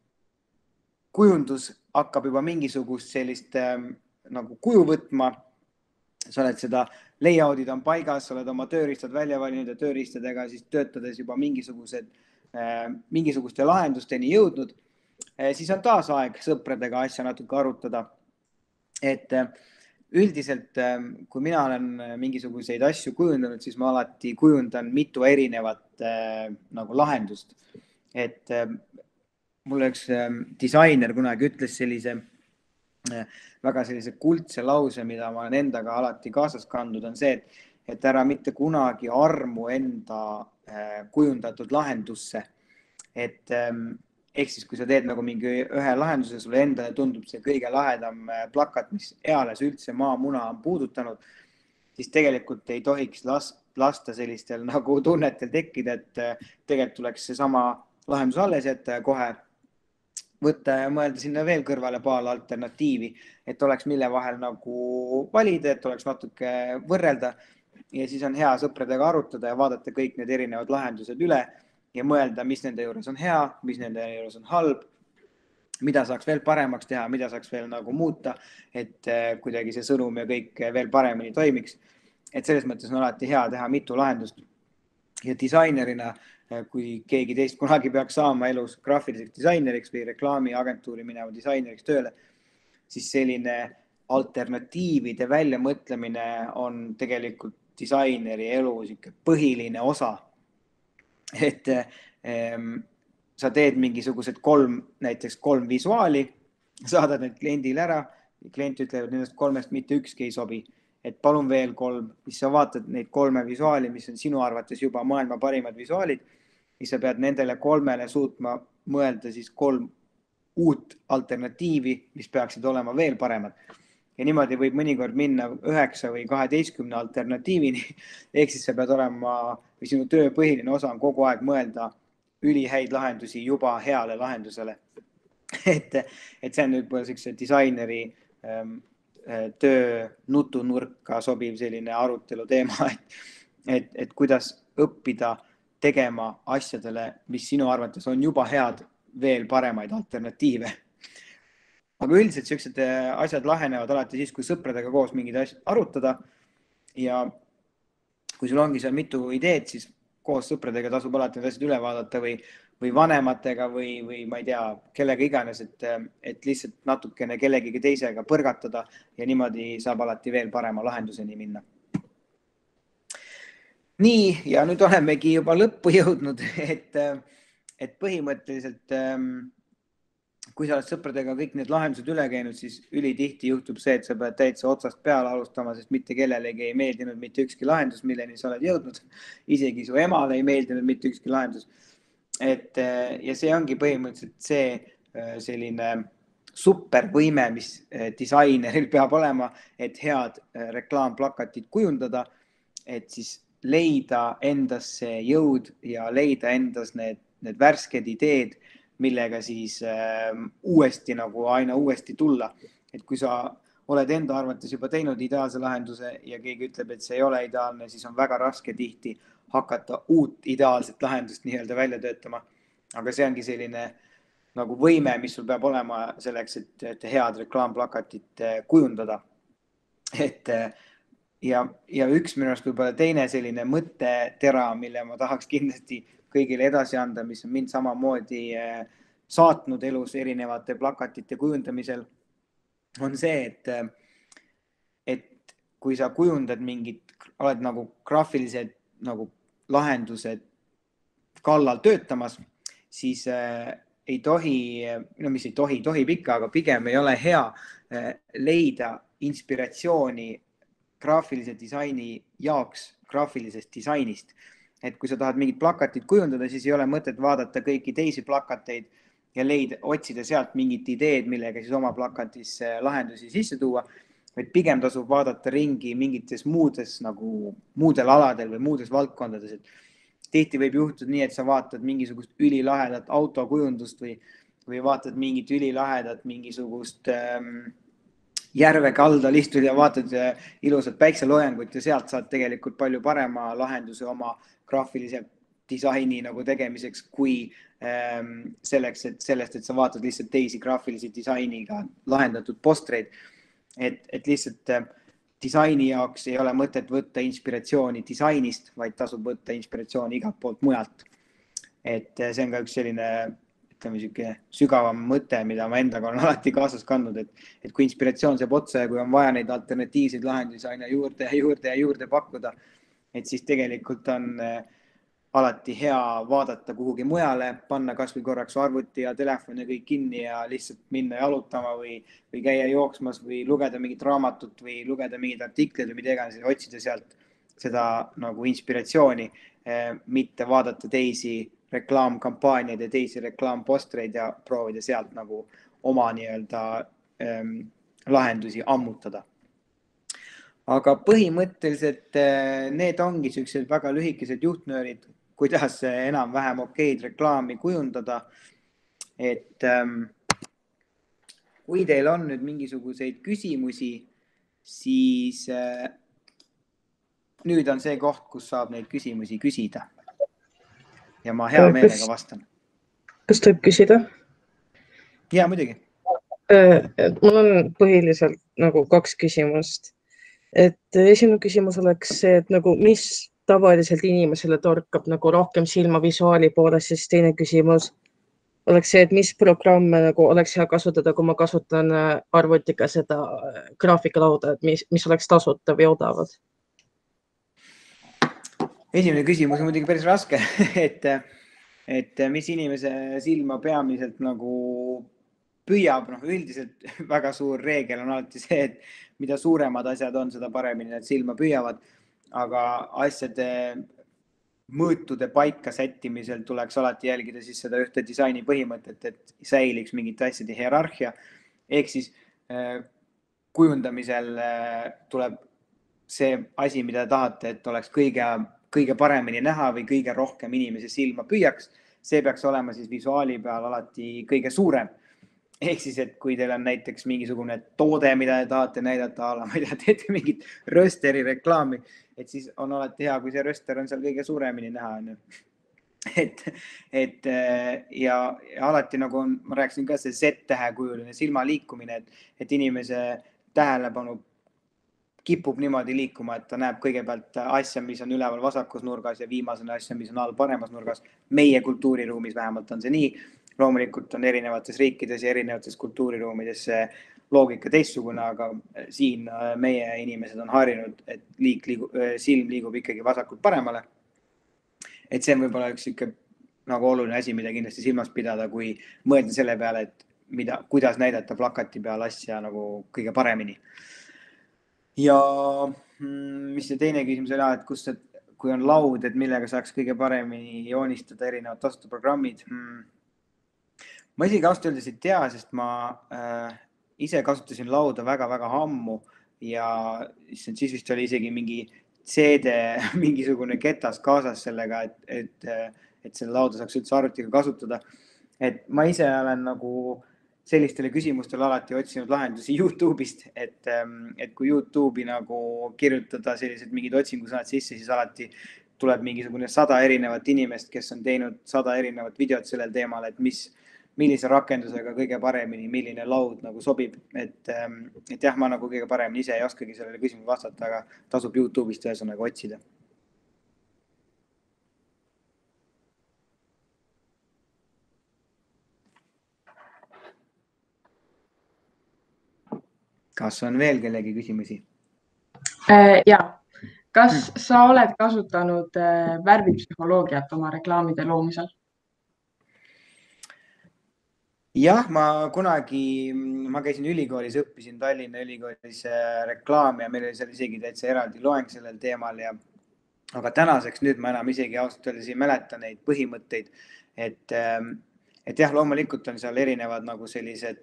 kujundus hakkab juba mingisugust sellist nagu kuju võtma, sa oled seda layout'id on paigas, sa oled oma tööriistad välja valinud ja tööriistadega siis töötades juba mingisugused mingisuguste lahendusteni jõudnud, siis on taas aeg sõpradega asja natuke arutada. Et üldiselt, kui mina olen mingisuguseid asju kujundanud, siis ma alati kujundan mitu erinevat nagu lahendust. Et mulle üks disainer kunagi ütles sellise väga sellise kuldse lause, mida ma olen endaga alati kaasas kandnud, on see, et, et ära mitte kunagi armu enda kujundatud lahendusse. Et ehk siis, kui sa teed nagu mingi ühe lahenduse, sulle endale tundub see kõige lahedam plakat, mis eales üldse maamuna on puudutanud, siis tegelikult ei tohiks lasta sellistel nagu tunnetel tekkida, et tegelikult tuleks see sama lahendus alles jätta ja kohe võtta ja mõelda sinna veel kõrvale paar alternatiivi, et oleks mille vahel nagu valida, et oleks natuke võrrelda. Ja siis on hea sõpradega arutada ja vaadata kõik need erinevad lahendused üle ja mõelda, mis nende juures on hea, mis nende juures on halb, mida saaks veel paremaks teha, mida saaks veel nagu muuta, et kuidagi see sõnum ja kõik veel paremini toimiks. Et selles mõttes on alati hea teha mitu lahendust. Ja disainerina, kui keegi teist kunagi peaks saama elus graafiliseks disaineriks või reklaamiagentuuri mineva disaineriks tööle, siis selline alternatiivide väljamõtlemine on tegelikult disaineri elu põhiline osa. Et ähm, sa teed mingisugused kolm, näiteks kolm visuaali, saadad need kliendile ära, klient ütleb, et nendest kolmest mitte ükski ei sobi. Et palun veel kolm, siis sa vaatad neid kolme visuaali, mis on sinu arvates juba maailma parimad visuaalid, siis sa pead nendele kolmele suutma mõelda siis kolm uut alternatiivi, mis peaksid olema veel paremad. Ja niimoodi võib mõnikord minna üheksa või kaheteistkümne alternatiivini. Ehk siis sa pead olema, või sinu töö põhiline osa on kogu aeg mõelda ülihäid lahendusi juba heale lahendusele. Et, et see on võib-olla selline disaineri ähm, töö nutunurka sobiv selline arutelu teema, et, et, et kuidas õppida tegema asjadele, mis sinu arvates on juba head, veel paremaid alternatiive. Aga üldiselt sellised asjad lahenevad alati siis, kui sõpradega koos mingid asjad arutada ja kui sul ongi seal mitu ideed, siis koos sõpradega tasub alati need asjad üle vaadata või, või vanematega või, või ma ei tea, kellega iganes, et, et lihtsalt natukene kellegagi teisega põrgatada ja niimoodi saab alati veel parema lahenduseni minna. nii, ja nüüd olemegi juba lõppu jõudnud, et, et põhimõtteliselt kui sa oled sõpradega kõik need lahendused üle käinud, siis ülitihti juhtub see, et sa pead täitsa otsast peale alustama, sest mitte kellelegi ei meeldinud mitte ükski lahendus, milleni sa oled jõudnud. Isegi su emale ei meeldinud mitte ükski lahendus. Et, ja see ongi põhimõtteliselt see selline supervõime, mis disaineril peab olema, et head reklaamplakatit kujundada, et siis leida endas see jõud ja leida endas need, need värsked ideed, millega siis äh, uuesti nagu aina uuesti tulla. Et kui sa oled enda arvates juba teinud ideaalse lahenduse ja keegi ütleb, et see ei ole ideaalne, siis on väga raske tihti hakata uut ideaalset lahendust nii-öelda välja töötama. Aga see ongi selline nagu võime, mis sul peab olema selleks, et, et head reklaamplakatit kujundada. Et ja, ja üks minu arust võib-olla teine selline mõttetera, mille ma tahaks kindlasti kõigile edasi anda, mis on mind samamoodi saatnud elus erinevate plakatite kujundamisel, on see, et, et kui sa kujundad mingit, oled nagu graafilised nagu lahendused kallal töötamas, siis ei tohi, no mis ei tohi, tohib ikka, aga pigem ei ole hea leida inspiratsiooni graafilise disaini jaoks graafilisest disainist. Et kui sa tahad mingit plakatit kujundada, siis ei ole mõtet vaadata kõiki teisi plakateid ja leida, otsida sealt mingit ideed, millega siis oma plakatisse lahendusi sisse tuua. Et pigem tasub vaadata ringi mingites muudes nagu muudel aladel või muudes valdkondades. Et tihti võib juhtuda nii, et sa vaatad mingisugust ülilahedat autokujundust või, või vaatad mingit ülilahedat mingisugust ähm, järve kaldal istud ja vaatad ilusat päikseloojangut ja sealt saad tegelikult palju parema lahenduse oma graafilise disaini nagu tegemiseks kui ähm, selleks, et sellest, et sa vaatad lihtsalt teisi graafilisi disainiga lahendatud postreid. Et, et lihtsalt äh, disaini jaoks ei ole mõtet võtta inspiratsiooni disainist, vaid tasub võtta inspiratsiooni igalt poolt mujalt. Et äh, see on ka üks selline ütleme, sügavam mõte, mida ma endaga olen alati kaasas kandnud, et, et kui inspiratsioon saab otsa ja kui on vaja neid alternatiivseid lahendusi aina juurde ja juurde ja juurde pakkuda, et siis tegelikult on äh, alati hea vaadata kuhugi mujale, panna kas või korraks arvuti ja telefon ja kõik kinni ja lihtsalt minna jalutama või, või käia jooksmas või lugeda mingit raamatut või lugeda mingid artiklid või mida iganes ja otsida sealt seda nagu inspiratsiooni, äh, mitte vaadata teisi reklaamkampaaniaid ja teisi reklaampostreid ja proovida sealt nagu oma nii-öelda ähm, lahendusi ammutada. Aga põhimõtteliselt äh, need ongi sellised väga lühikesed juhtnöörid, kuidas enam-vähem okeid reklaami kujundada. Et ähm, kui teil on nüüd mingisuguseid küsimusi, siis äh, nüüd on see koht, kus saab neid küsimusi küsida. Ja ma hea meelega vastan. Kas tohib küsida? Ja, muidugi. Mul on põhiliselt nagu kaks küsimust. Et esimene küsimus oleks see, et nagu mis tavaliselt inimesele torkab nagu rohkem silma visuaali poole, siis teine küsimus oleks see, et mis programme nagu oleks hea kasutada, kui ma kasutan arvutiga seda graafikalauda, et mis, mis oleks tasuta või odavad? Esimene küsimus on muidugi päris raske, et, et mis inimese silma peamiselt nagu püüab, noh üldiselt väga suur reegel on alati see, et mida suuremad asjad on, seda paremini need silma püüavad, aga asjade mõõtude paika sättimisel tuleks alati jälgida siis seda ühte disaini põhimõtet, et säiliks mingite asjade hierarhia, ehk siis kujundamisel tuleb see asi, mida tahate, et oleks kõige kõige paremini näha või kõige rohkem inimese silma püüaks, see peaks olema siis visuaali peal alati kõige suurem. Ehk siis, et kui teil on näiteks mingisugune toode, mida te tahate näidata, ala, ma ei tea, teete mingit rösteri reklaami, et siis on alati hea, kui see röster on seal kõige suuremini näha. Et, et ja, ja alati nagu on, ma rääkisin ka see Z-tähe kujuline silma liikumine, et, et inimese tähelepanu kipub niimoodi liikuma, et ta näeb kõigepealt asja, mis on üleval vasakus nurgas ja viimasena asja, mis on all paremas nurgas. Meie kultuuriruumis vähemalt on see nii. Loomulikult on erinevates riikides ja erinevates kultuuriruumides see loogika teistsugune, aga siin meie inimesed on harjunud, et liik liigu, silm liigub ikkagi vasakult paremale. Et see on võib-olla üks ikka nagu oluline asi, mida kindlasti silmas pidada, kui mõelda selle peale, et mida, kuidas näidata plakati peal asja nagu kõige paremini. Ja mis see teine küsimus oli, et kus, et kui on laud, et millega saaks kõige paremini joonistada erinevad tasuta programmid. Hmm. Ma isegi ausalt öeldes ei tea, sest ma äh, ise kasutasin lauda väga-väga ammu ja siis vist oli isegi mingi C D, mingisugune ketas kaasas sellega, et, et, et selle lauda saaks üldse arvutiga kasutada. Et ma ise olen nagu sellistele küsimustele alati otsinud lahendusi YouTube'ist, et, et kui YouTube'i nagu kirjutada sellised mingid otsingusõnad sisse, siis alati tuleb mingisugune sada erinevat inimest, kes on teinud sada erinevat videot sellel teemal, et mis, millise rakendusega kõige paremini, milline laud nagu sobib. Et, et jah, ma nagu kõige paremini ise ei oskagi sellele küsimusele vastata, aga tasub YouTube'ist ühesõnaga otsida. Kas on veel kellegi küsimusi? Ja, kas hmm. sa oled kasutanud värvipsühholoogiat oma reklaamide loomisel? Jah, ma kunagi, ma käisin ülikoolis, õppisin Tallinna ülikoolis reklaami ja meil oli seal isegi täitsa eraldi loeng sellel teemal. Ja, aga tänaseks nüüd ma enam isegi ausalt öeldes ei mäleta neid põhimõtteid, et, et jah, loomulikult on seal erinevad nagu sellised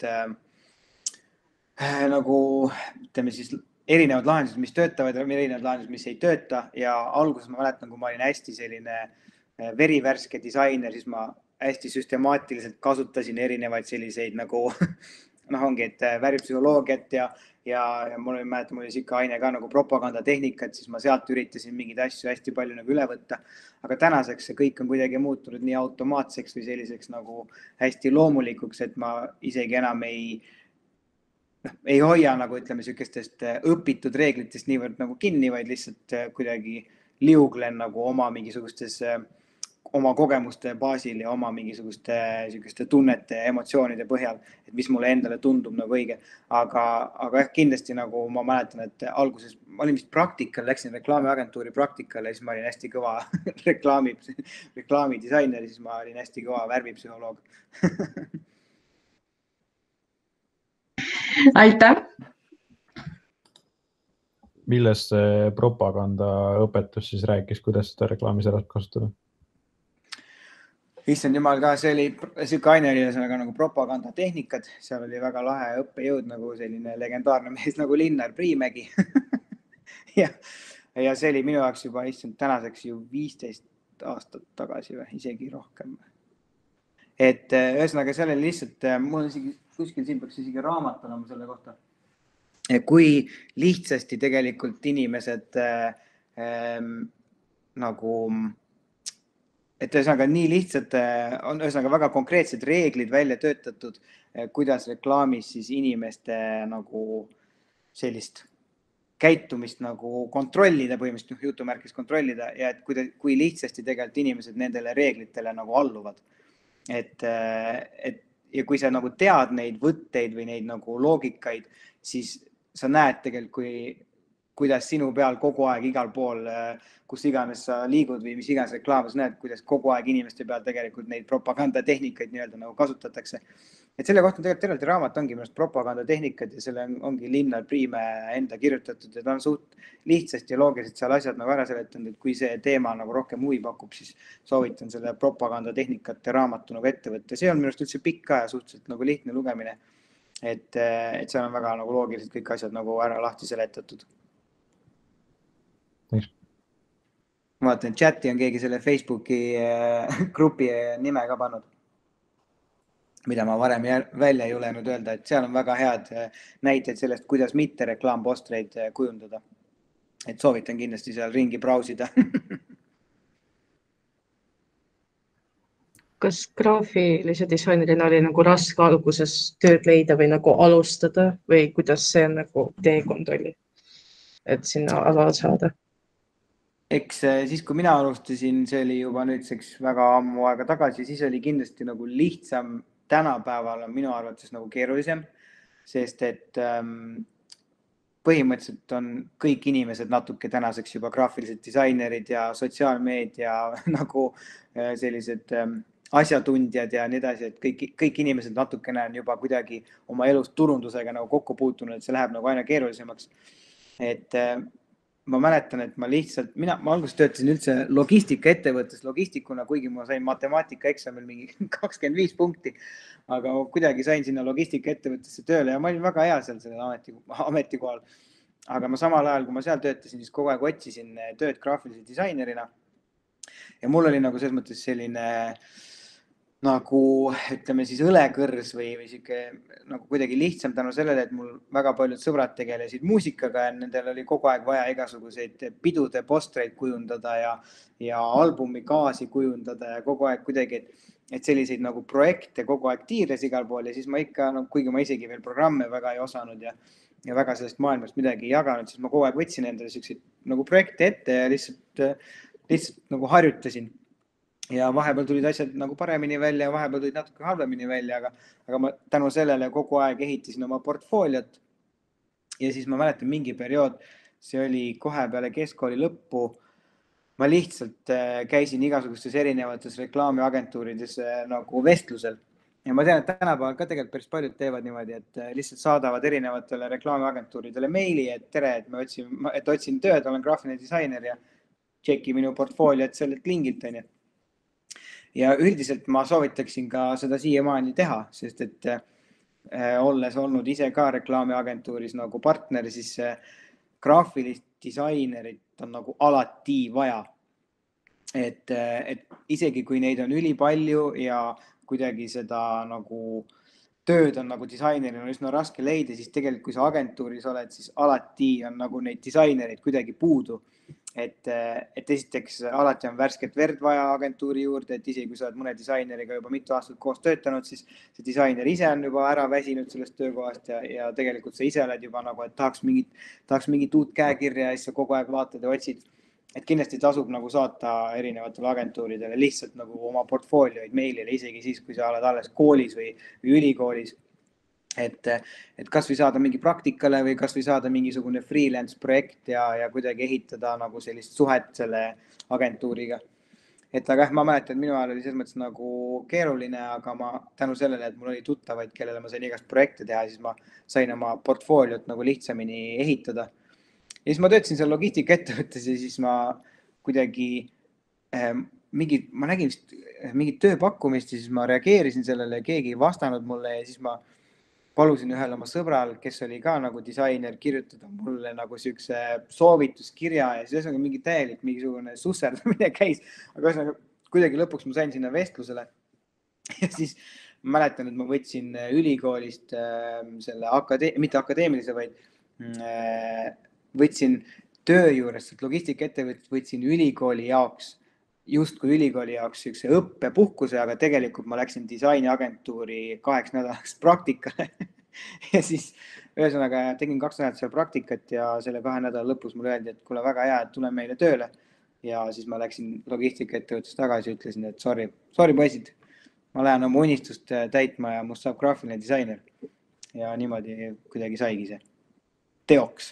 nagu ütleme siis erinevad lahendused, mis töötavad ja erinevad lahendused, mis ei tööta ja alguses ma mäletan, kui ma olin hästi selline verivärske disainer, siis ma hästi süstemaatiliselt kasutasin erinevaid selliseid nagu noh, ongi, et värvipsühholoogiat ja, ja, ja mul ei mäleta, mul oli siuke aine ka nagu propagandatehnikat, siis ma sealt üritasin mingeid asju hästi palju nagu üle võtta. Aga tänaseks see kõik on kuidagi muutunud nii automaatseks või selliseks nagu hästi loomulikuks, et ma isegi enam ei ei hoia nagu ütleme sükestest õpitud reeglitest niivõrd nagu kinni, vaid lihtsalt kuidagi liuglen nagu oma mingisugustes oma kogemuste baasil ja oma mingisuguste sükeste tunnete ja emotsioonide põhjal, et mis mulle endale tundub nagu õige. Aga, aga jah, kindlasti nagu ma mäletan, et alguses ma olin vist praktikal, läksin reklaamiagentuuri praktikale ja siis ma olin hästi kõva reklaami, reklaamidisainer ja siis ma olin hästi kõva värvipsühholoog. Aitäh! Millest see propagandaõpetus siis rääkis, kuidas seda reklaamis ära kasutada? Issand jumal ka, see oli siuke aine oli nagu propagandatehnikad, seal oli väga lahe õppejõud, nagu selline legendaarne mees nagu Linnar Priimägi. ja, ja see oli minu jaoks juba issand tänaseks ju viisteist aastat tagasi või isegi rohkem. Et ühesõnaga seal oli lihtsalt, mul on isegi kuskil siin peaks isegi raamat olema selle kohta. Kui lihtsasti tegelikult inimesed äh, nagu, et ühesõnaga nii lihtsalt on ühesõnaga väga konkreetsed reeglid välja töötatud, kuidas reklaamis siis inimeste nagu sellist käitumist nagu kontrollida, põhimõtteliselt jutumärkis kontrollida ja et kui, kui lihtsasti tegelikult inimesed nendele reeglitele nagu alluvad. Et, et ja kui sa nagu tead neid võtteid või neid nagu loogikaid, siis sa näed tegelikult, kui, kuidas sinu peal kogu aeg igal pool, kus iganes sa liigud või mis iganes reklaamas näed, kuidas kogu aeg inimeste peal tegelikult neid propagandatehnikaid nii-öelda nagu kasutatakse. Et selle kohta on tegelikult tervelt raamat ongi minust propagandatehnikad ja selle ongi Linnar Priimäe enda kirjutatud ja ta on suht lihtsasti ja loogiliselt seal asjad nagu ära seletanud, et kui see teema nagu rohkem huvi pakub, siis soovitan selle propagandatehnikate raamatu nagu ette võtta. See on minust üldse pikka ja suhteliselt nagu lihtne lugemine, et, et seal on väga nagu loogiliselt kõik asjad nagu ära lahti seletatud. Ma vaatan, chati on keegi selle Facebooki grupi nime ka pannud, mida ma varem välja ei julenud öelda, et seal on väga head näiteid sellest, kuidas mitte reklaampostreid kujundada. Et soovitan kindlasti seal ringi brausida. Kas graafilise disainerina oli nagu raske alguses tööd leida või nagu alustada või kuidas see nagu teekond oli, et sinna alal saada? Eks siis, kui mina alustasin, see oli juba nüüdseks väga ammu aega tagasi, siis oli kindlasti nagu lihtsam. Tänapäeval on minu arvates nagu keerulisem, sest et ähm, põhimõtteliselt on kõik inimesed natuke tänaseks juba graafilised disainerid ja sotsiaalmeedia nagu sellised ähm, asjatundjad ja nii edasi, et kõik, kõik inimesed natukene on juba kuidagi oma elus turundusega nagu kokku puutunud, et see läheb nagu aina keerulisemaks. Et äh, ma mäletan, et ma lihtsalt, mina, ma alguses töötasin üldse logistika ettevõttes logistikuna, kuigi ma sain matemaatika eksamil mingi kakskümmend viis punkti, aga kuidagi sain sinna logistika ettevõttesse tööle ja ma olin väga hea seal sellel ameti, ametikohal. Aga ma samal ajal, kui ma seal töötasin, siis kogu aeg otsisin tööd graafilise disainerina. Ja mul oli nagu selles mõttes selline nagu, ütleme siis õlekõrs või, või siuke nagu kuidagi lihtsam tänu sellele, et mul väga paljud sõbrad tegelesid muusikaga ja nendel oli kogu aeg vaja igasuguseid pidude postreid kujundada ja, ja albumi kaasi kujundada ja kogu aeg kuidagi, et, et selliseid nagu projekte kogu aeg tiires igal pool ja siis ma ikka, no, kuigi ma isegi veel programme väga ei osanud ja, ja väga sellest maailmast midagi ei jaganud, siis ma kogu aeg võtsin endale selliseid nagu projekte ette ja lihtsalt, lihtsalt nagu harjutasin. Ja vahepeal tulid asjad nagu paremini välja ja vahepeal tulid natuke halvemini välja, aga, aga ma tänu sellele kogu aeg ehitasin oma portfooliot. Ja siis ma mäletan mingi periood, see oli kohe peale keskkooli lõppu, ma lihtsalt käisin igasugustes erinevates reklaamiagentuurides nagu vestlusel. Ja ma tean, et tänapäeval ka tegelikult päris paljud teevad niimoodi, et lihtsalt saadavad erinevatele reklaamiagentuuridele meili, et tere, et, me otsin, et otsin tööd, olen graafiline disainer ja tšeki minu portfooliot sellelt lingilt on ju. Ja üldiselt ma soovitaksin ka seda siiamaani teha, sest et äh, olles olnud ise ka reklaamiagentuuris nagu partner, siis äh, graafilist disainerit on nagu alati vaja. Et, äh, et isegi kui neid on ülipalju ja kuidagi seda nagu tööd on nagu disaineril on üsna raske leida, siis tegelikult kui sa agentuuris oled, siis alati on nagu neid disainereid kuidagi puudu. Et, et esiteks alati on värsket verd vaja agentuuri juurde, et isegi kui sa oled mõne disaineriga juba mitu aastat koos töötanud, siis see disainer ise on juba ära väsinud sellest töökohast ja, ja tegelikult sa ise oled juba nagu, et tahaks mingit, tahaks mingit uut käekirja ja siis sa kogu aeg vaatad ja otsid. Et kindlasti tasub nagu saata erinevatele agentuuridele lihtsalt nagu oma portfoolioid meilile, isegi siis, kui sa oled alles koolis või, või ülikoolis. Et, et kas või saada mingi praktikale või kas või saada mingisugune freelance projekt ja, ja kuidagi ehitada nagu sellist suhet selle agentuuriga. Et aga ma mäletan, et minu ajal oli selles mõttes nagu keeruline, aga ma tänu sellele, et mul oli tuttavaid, kellele ma sain igast projekte teha, siis ma sain oma portfooliot nagu lihtsamini ehitada. Ja siis ma töötasin seal logistika ettevõttes ja siis ma kuidagi eh, mingi, ma nägin vist mingit tööpakkumist ja siis ma reageerisin sellele, keegi ei vastanud mulle ja siis ma palusin ühel oma sõbral, kes oli ka nagu disainer, kirjutada mulle nagu siukse soovituskirja ja siis on mingi täielik mingisugune susserdamine käis, aga ühesõnaga kuidagi lõpuks ma sain sinna vestlusele ja siis mäletan, et ma võtsin ülikoolist äh, selle akade-, mitte akadeemilise, vaid äh, võtsin töö juures, logistika ettevõtet võtsin ülikooli jaoks, justkui ülikooli jaoks siukse õppepuhkuse, aga tegelikult ma läksin disainiagentuuri kaheks nädalaks praktikale ja siis ühesõnaga tegin kaks nädalat seal praktikat ja selle kahe nädala lõpus mulle öeldi, et kuule väga hea, et tule meile tööle ja siis ma läksin logistika ettevõttes tagasi ja ütlesin, et sorry, sorry poisid, ma lähen oma unistust täitma ja must saab graafiline disainer ja niimoodi kuidagi saigi see teoks.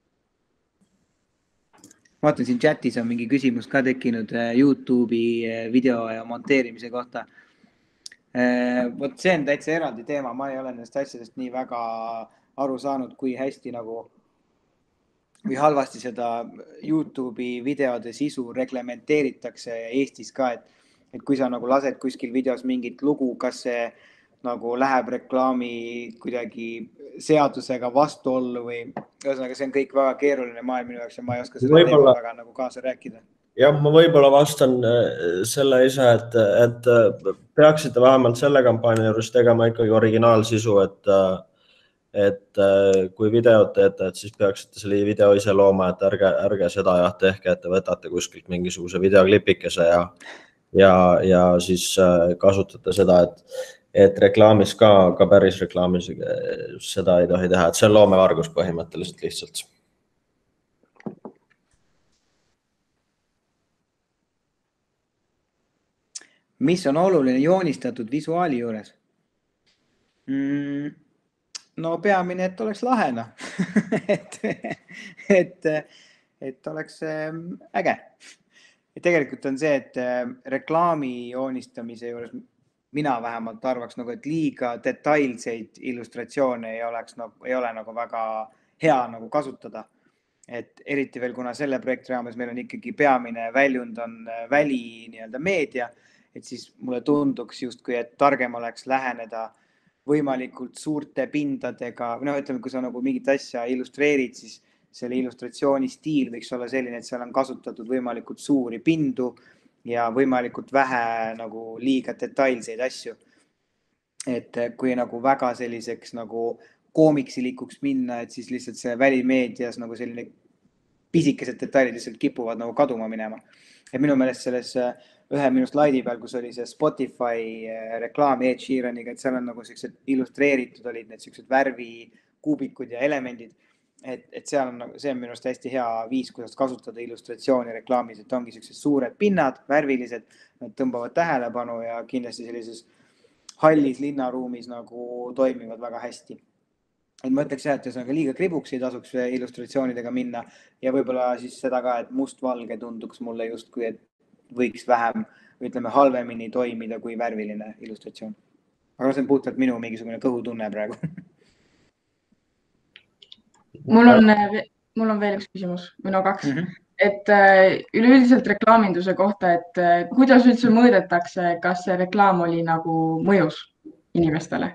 Vaatan siin chatis on mingi küsimus ka tekkinud YouTube'i video ja monteerimise kohta. Vot see on täitsa eraldi teema, ma ei ole nendest asjadest nii väga aru saanud, kui hästi nagu või halvasti seda YouTube'i videode sisu reglementeeritakse Eestis ka, et, et kui sa nagu lased kuskil videos mingit lugu, kas see nagu läheb reklaami kuidagi seadusega vastuollu või ühesõnaga see on kõik väga keeruline maailm minu jaoks ja ma ei oska selle teema väga nagu kaasa rääkida. Jah, ma võibolla vastan selle ise, et, et peaksite vähemalt selle kampaania juures tegema ikkagi originaalsisu, et, et kui videot teete, et siis peaksite selle video ise looma, et ärge, ärge seda jah tehke, et te võtate kuskilt mingisuguse videoklipikese ja, ja, ja siis kasutate seda, et et reklaamis ka, ka päris reklaamis seda ei tohi teha, et see on loomevargus põhimõtteliselt lihtsalt. Mis on oluline joonistatud visuaali juures? Mm, no peamine, et oleks lahena et, et, et oleks äge. Ja tegelikult on see, et reklaami joonistamise juures mina vähemalt arvaks, nagu, et liiga detailseid illustratsioone ei, oleks, nagu, ei ole nagu väga hea nagu kasutada. Et eriti veel, kuna selle projekti raames meil on ikkagi peamine väljund on väli nii-öelda meedia, et siis mulle tunduks justkui, et targem oleks läheneda võimalikult suurte pindadega, või noh, ütleme, kui sa nagu mingit asja illustreerid, siis selle illustratsiooni stiil võiks olla selline, et seal on kasutatud võimalikult suuri pindu ja võimalikult vähe nagu liiga detailseid asju. Et kui nagu väga selliseks nagu koomiksilikuks minna, et siis lihtsalt see välimeedias nagu selline pisikesed detailid lihtsalt kipuvad nagu kaduma minema. Et minu meelest selles ühe minu slaidi peal, kus oli see Spotify reklaam Ed Sheeraniga, et seal on nagu sellised illustreeritud olid need sellised värvikuubikud ja elemendid. Et, et seal on, see on minu arust hästi hea viis, kuidas kasutada illustratsiooni reklaamis, et ongi sellised suured pinnad, värvilised, nad tõmbavad tähelepanu ja kindlasti sellises hallis linnaruumis nagu toimivad väga hästi. Et ma ütleks jah, et ühesõnaga liiga kribuks ei tasuks illustratsioonidega minna ja võib-olla siis seda ka, et mustvalge tunduks mulle justkui, et võiks vähem, ütleme, halvemini toimida kui värviline illustratsioon. Aga see on puhtalt minu mingisugune kõhutunne praegu. Mul on, mul on veel üks küsimus, või no kaks. Mm-hmm. Et üleüldiselt reklaaminduse kohta, et kuidas üldse mõõdetakse, kas see reklaam oli nagu mõjus inimestele?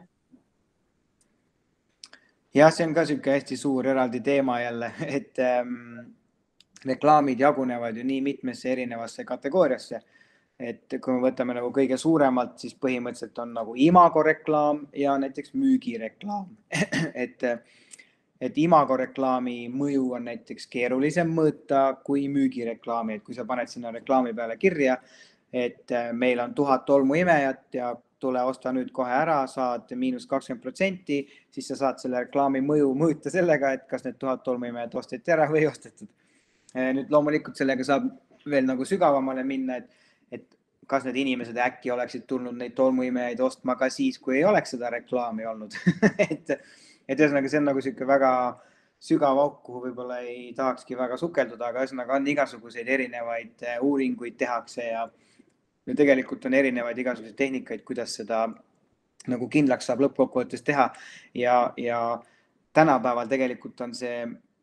Ja see on ka siuke hästi suur eraldi teema jälle, et ähm, reklaamid jagunevad ju nii mitmesse erinevasse kategooriasse. Et kui me võtame nagu kõige suuremalt, siis põhimõtteliselt on nagu imago reklaam ja näiteks müügireklaam. et, et imago reklaami mõju on näiteks keerulisem mõõta kui müügireklaami. Et kui sa paned sinna reklaami peale kirja, et meil on tuhat tolmuimejat ja tule osta nüüd kohe ära, saad miinus kakskümmend protsenti, siis sa saad selle reklaami mõju mõõta sellega, et kas need tuhat tolmuimejat osteti ära või ostetud. Nüüd loomulikult sellega saab veel nagu sügavamale minna, et, et kas need inimesed äkki oleksid tulnud neid tolmuimejaid ostma ka siis, kui ei oleks seda reklaami olnud. et, et ühesõnaga see on nagu siuke väga sügav auk, kuhu võib-olla ei tahakski väga sukelduda, aga ühesõnaga on igasuguseid erinevaid uuringuid tehakse ja ja tegelikult on erinevaid igasuguseid tehnikaid, kuidas seda nagu kindlaks saab lõppkokkuvõttes teha ja, ja tänapäeval tegelikult on see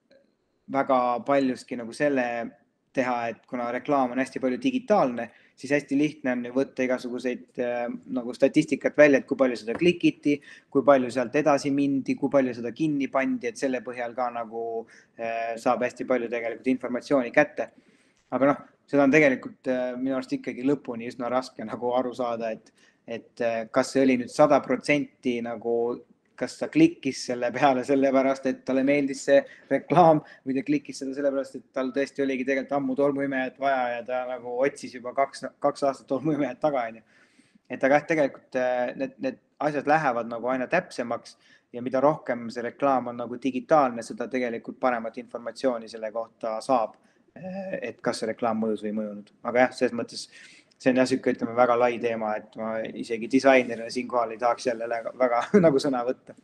väga paljuski nagu selle teha, et kuna reklaam on hästi palju digitaalne, siis hästi lihtne on võtta igasuguseid nagu statistikat välja, et kui palju seda klikiti, kui palju sealt edasi mindi, kui palju seda kinni pandi, et selle põhjal ka nagu saab hästi palju tegelikult informatsiooni kätte. Aga noh, seda on tegelikult minu arust ikkagi lõpuni üsna raske nagu aru saada, et, et kas see oli nüüd sada protsenti nagu, kas ta klikkis selle peale sellepärast, et talle meeldis see reklaam või ta klikkis seda sellepärast, et tal tõesti oligi tegelikult ammu tolmuimejat vaja ja ta nagu otsis juba kaks, kaks aastat tolmuimejat taga. Et aga tegelikult need, need asjad lähevad nagu aina täpsemaks ja mida rohkem see reklaam on nagu digitaalne, seda tegelikult paremat informatsiooni selle kohta saab. Et kas see reklaam mõjus või mõjunud. Aga jah, selles mõttes see on jah siuke, ütleme, väga lai teema, et ma isegi disainerina siinkohal ei tahaks jälle väga nagu sõna võtta.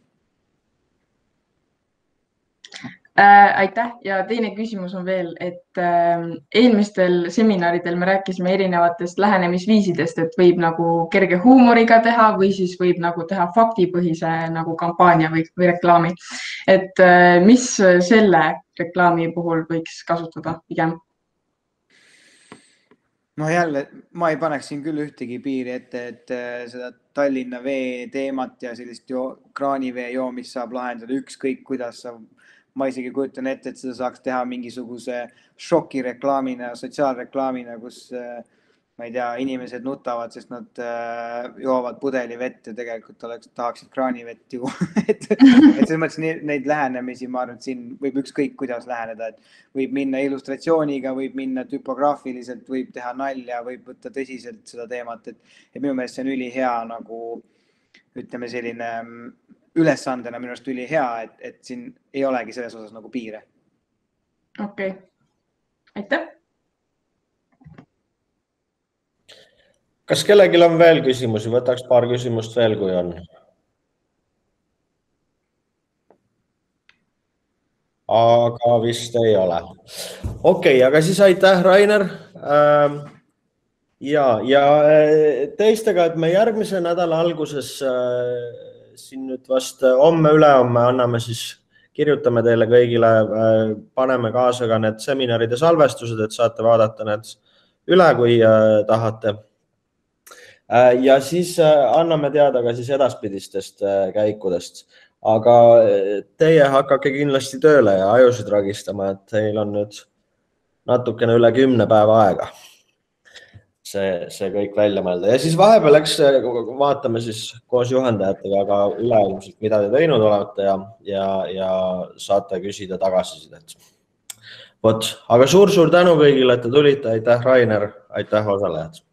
Äh, aitäh ja teine küsimus on veel, et äh, eelmistel seminaridel me rääkisime erinevatest lähenemisviisidest, et võib nagu kerge huumoriga teha või siis võib nagu teha faktipõhise nagu kampaania või, või reklaami. Et äh, mis selle reklaami puhul võiks kasutada pigem? No jälle, ma ei paneks siin küll ühtegi piiri ette, et seda Tallinna vee teemat ja sellist jo kraanivee joomist saab lahendada ükskõik, kuidas sa ma isegi kujutan ette, et seda saaks teha mingisuguse šokireklaamina, sotsiaalreklaamina, kus ma ei tea, inimesed nutavad, sest nad joovad pudeli vett ja tegelikult oleks, tahaksid kraanivett ju. et, et selles mõttes neid lähenemisi, ma arvan, et siin võib ükskõik kuidas läheneda, et võib minna illustratsiooniga, võib minna tüpograafiliselt, võib teha nalja, võib võtta tõsiselt seda teemat, et, et minu meelest see on ülihea nagu ütleme selline ülesandena minu arust üli hea, et, et siin ei olegi selles osas nagu piire. Okei, okay. Aitäh. Kas kellelgi on veel küsimusi? Võtaks paar küsimust veel, kui on. aga vist ei ole. Okei, okay, aga siis aitäh, Rainer. Ja, ja teistega, et me järgmise nädala alguses siin nüüd vast homme ülehomme anname siis, kirjutame teile kõigile, paneme kaasa ka need seminaride salvestused, et saate vaadata need üle, kui tahate. Ja siis anname teada ka siis edaspidistest käikudest. Aga teie hakkake kindlasti tööle ja ajusid ragistama, et teil on nüüd natukene üle kümne päeva aega see, see kõik välja mõelda. Ja siis vahepeal eks vaatame siis koos juhendajatega ka üleilmselt, mida te teinud olete ja, ja, ja saate küsida tagasisidet. Vot, aga suur-suur tänu kõigile, et te tulite. Aitäh, Rainer. Aitäh, osalejad.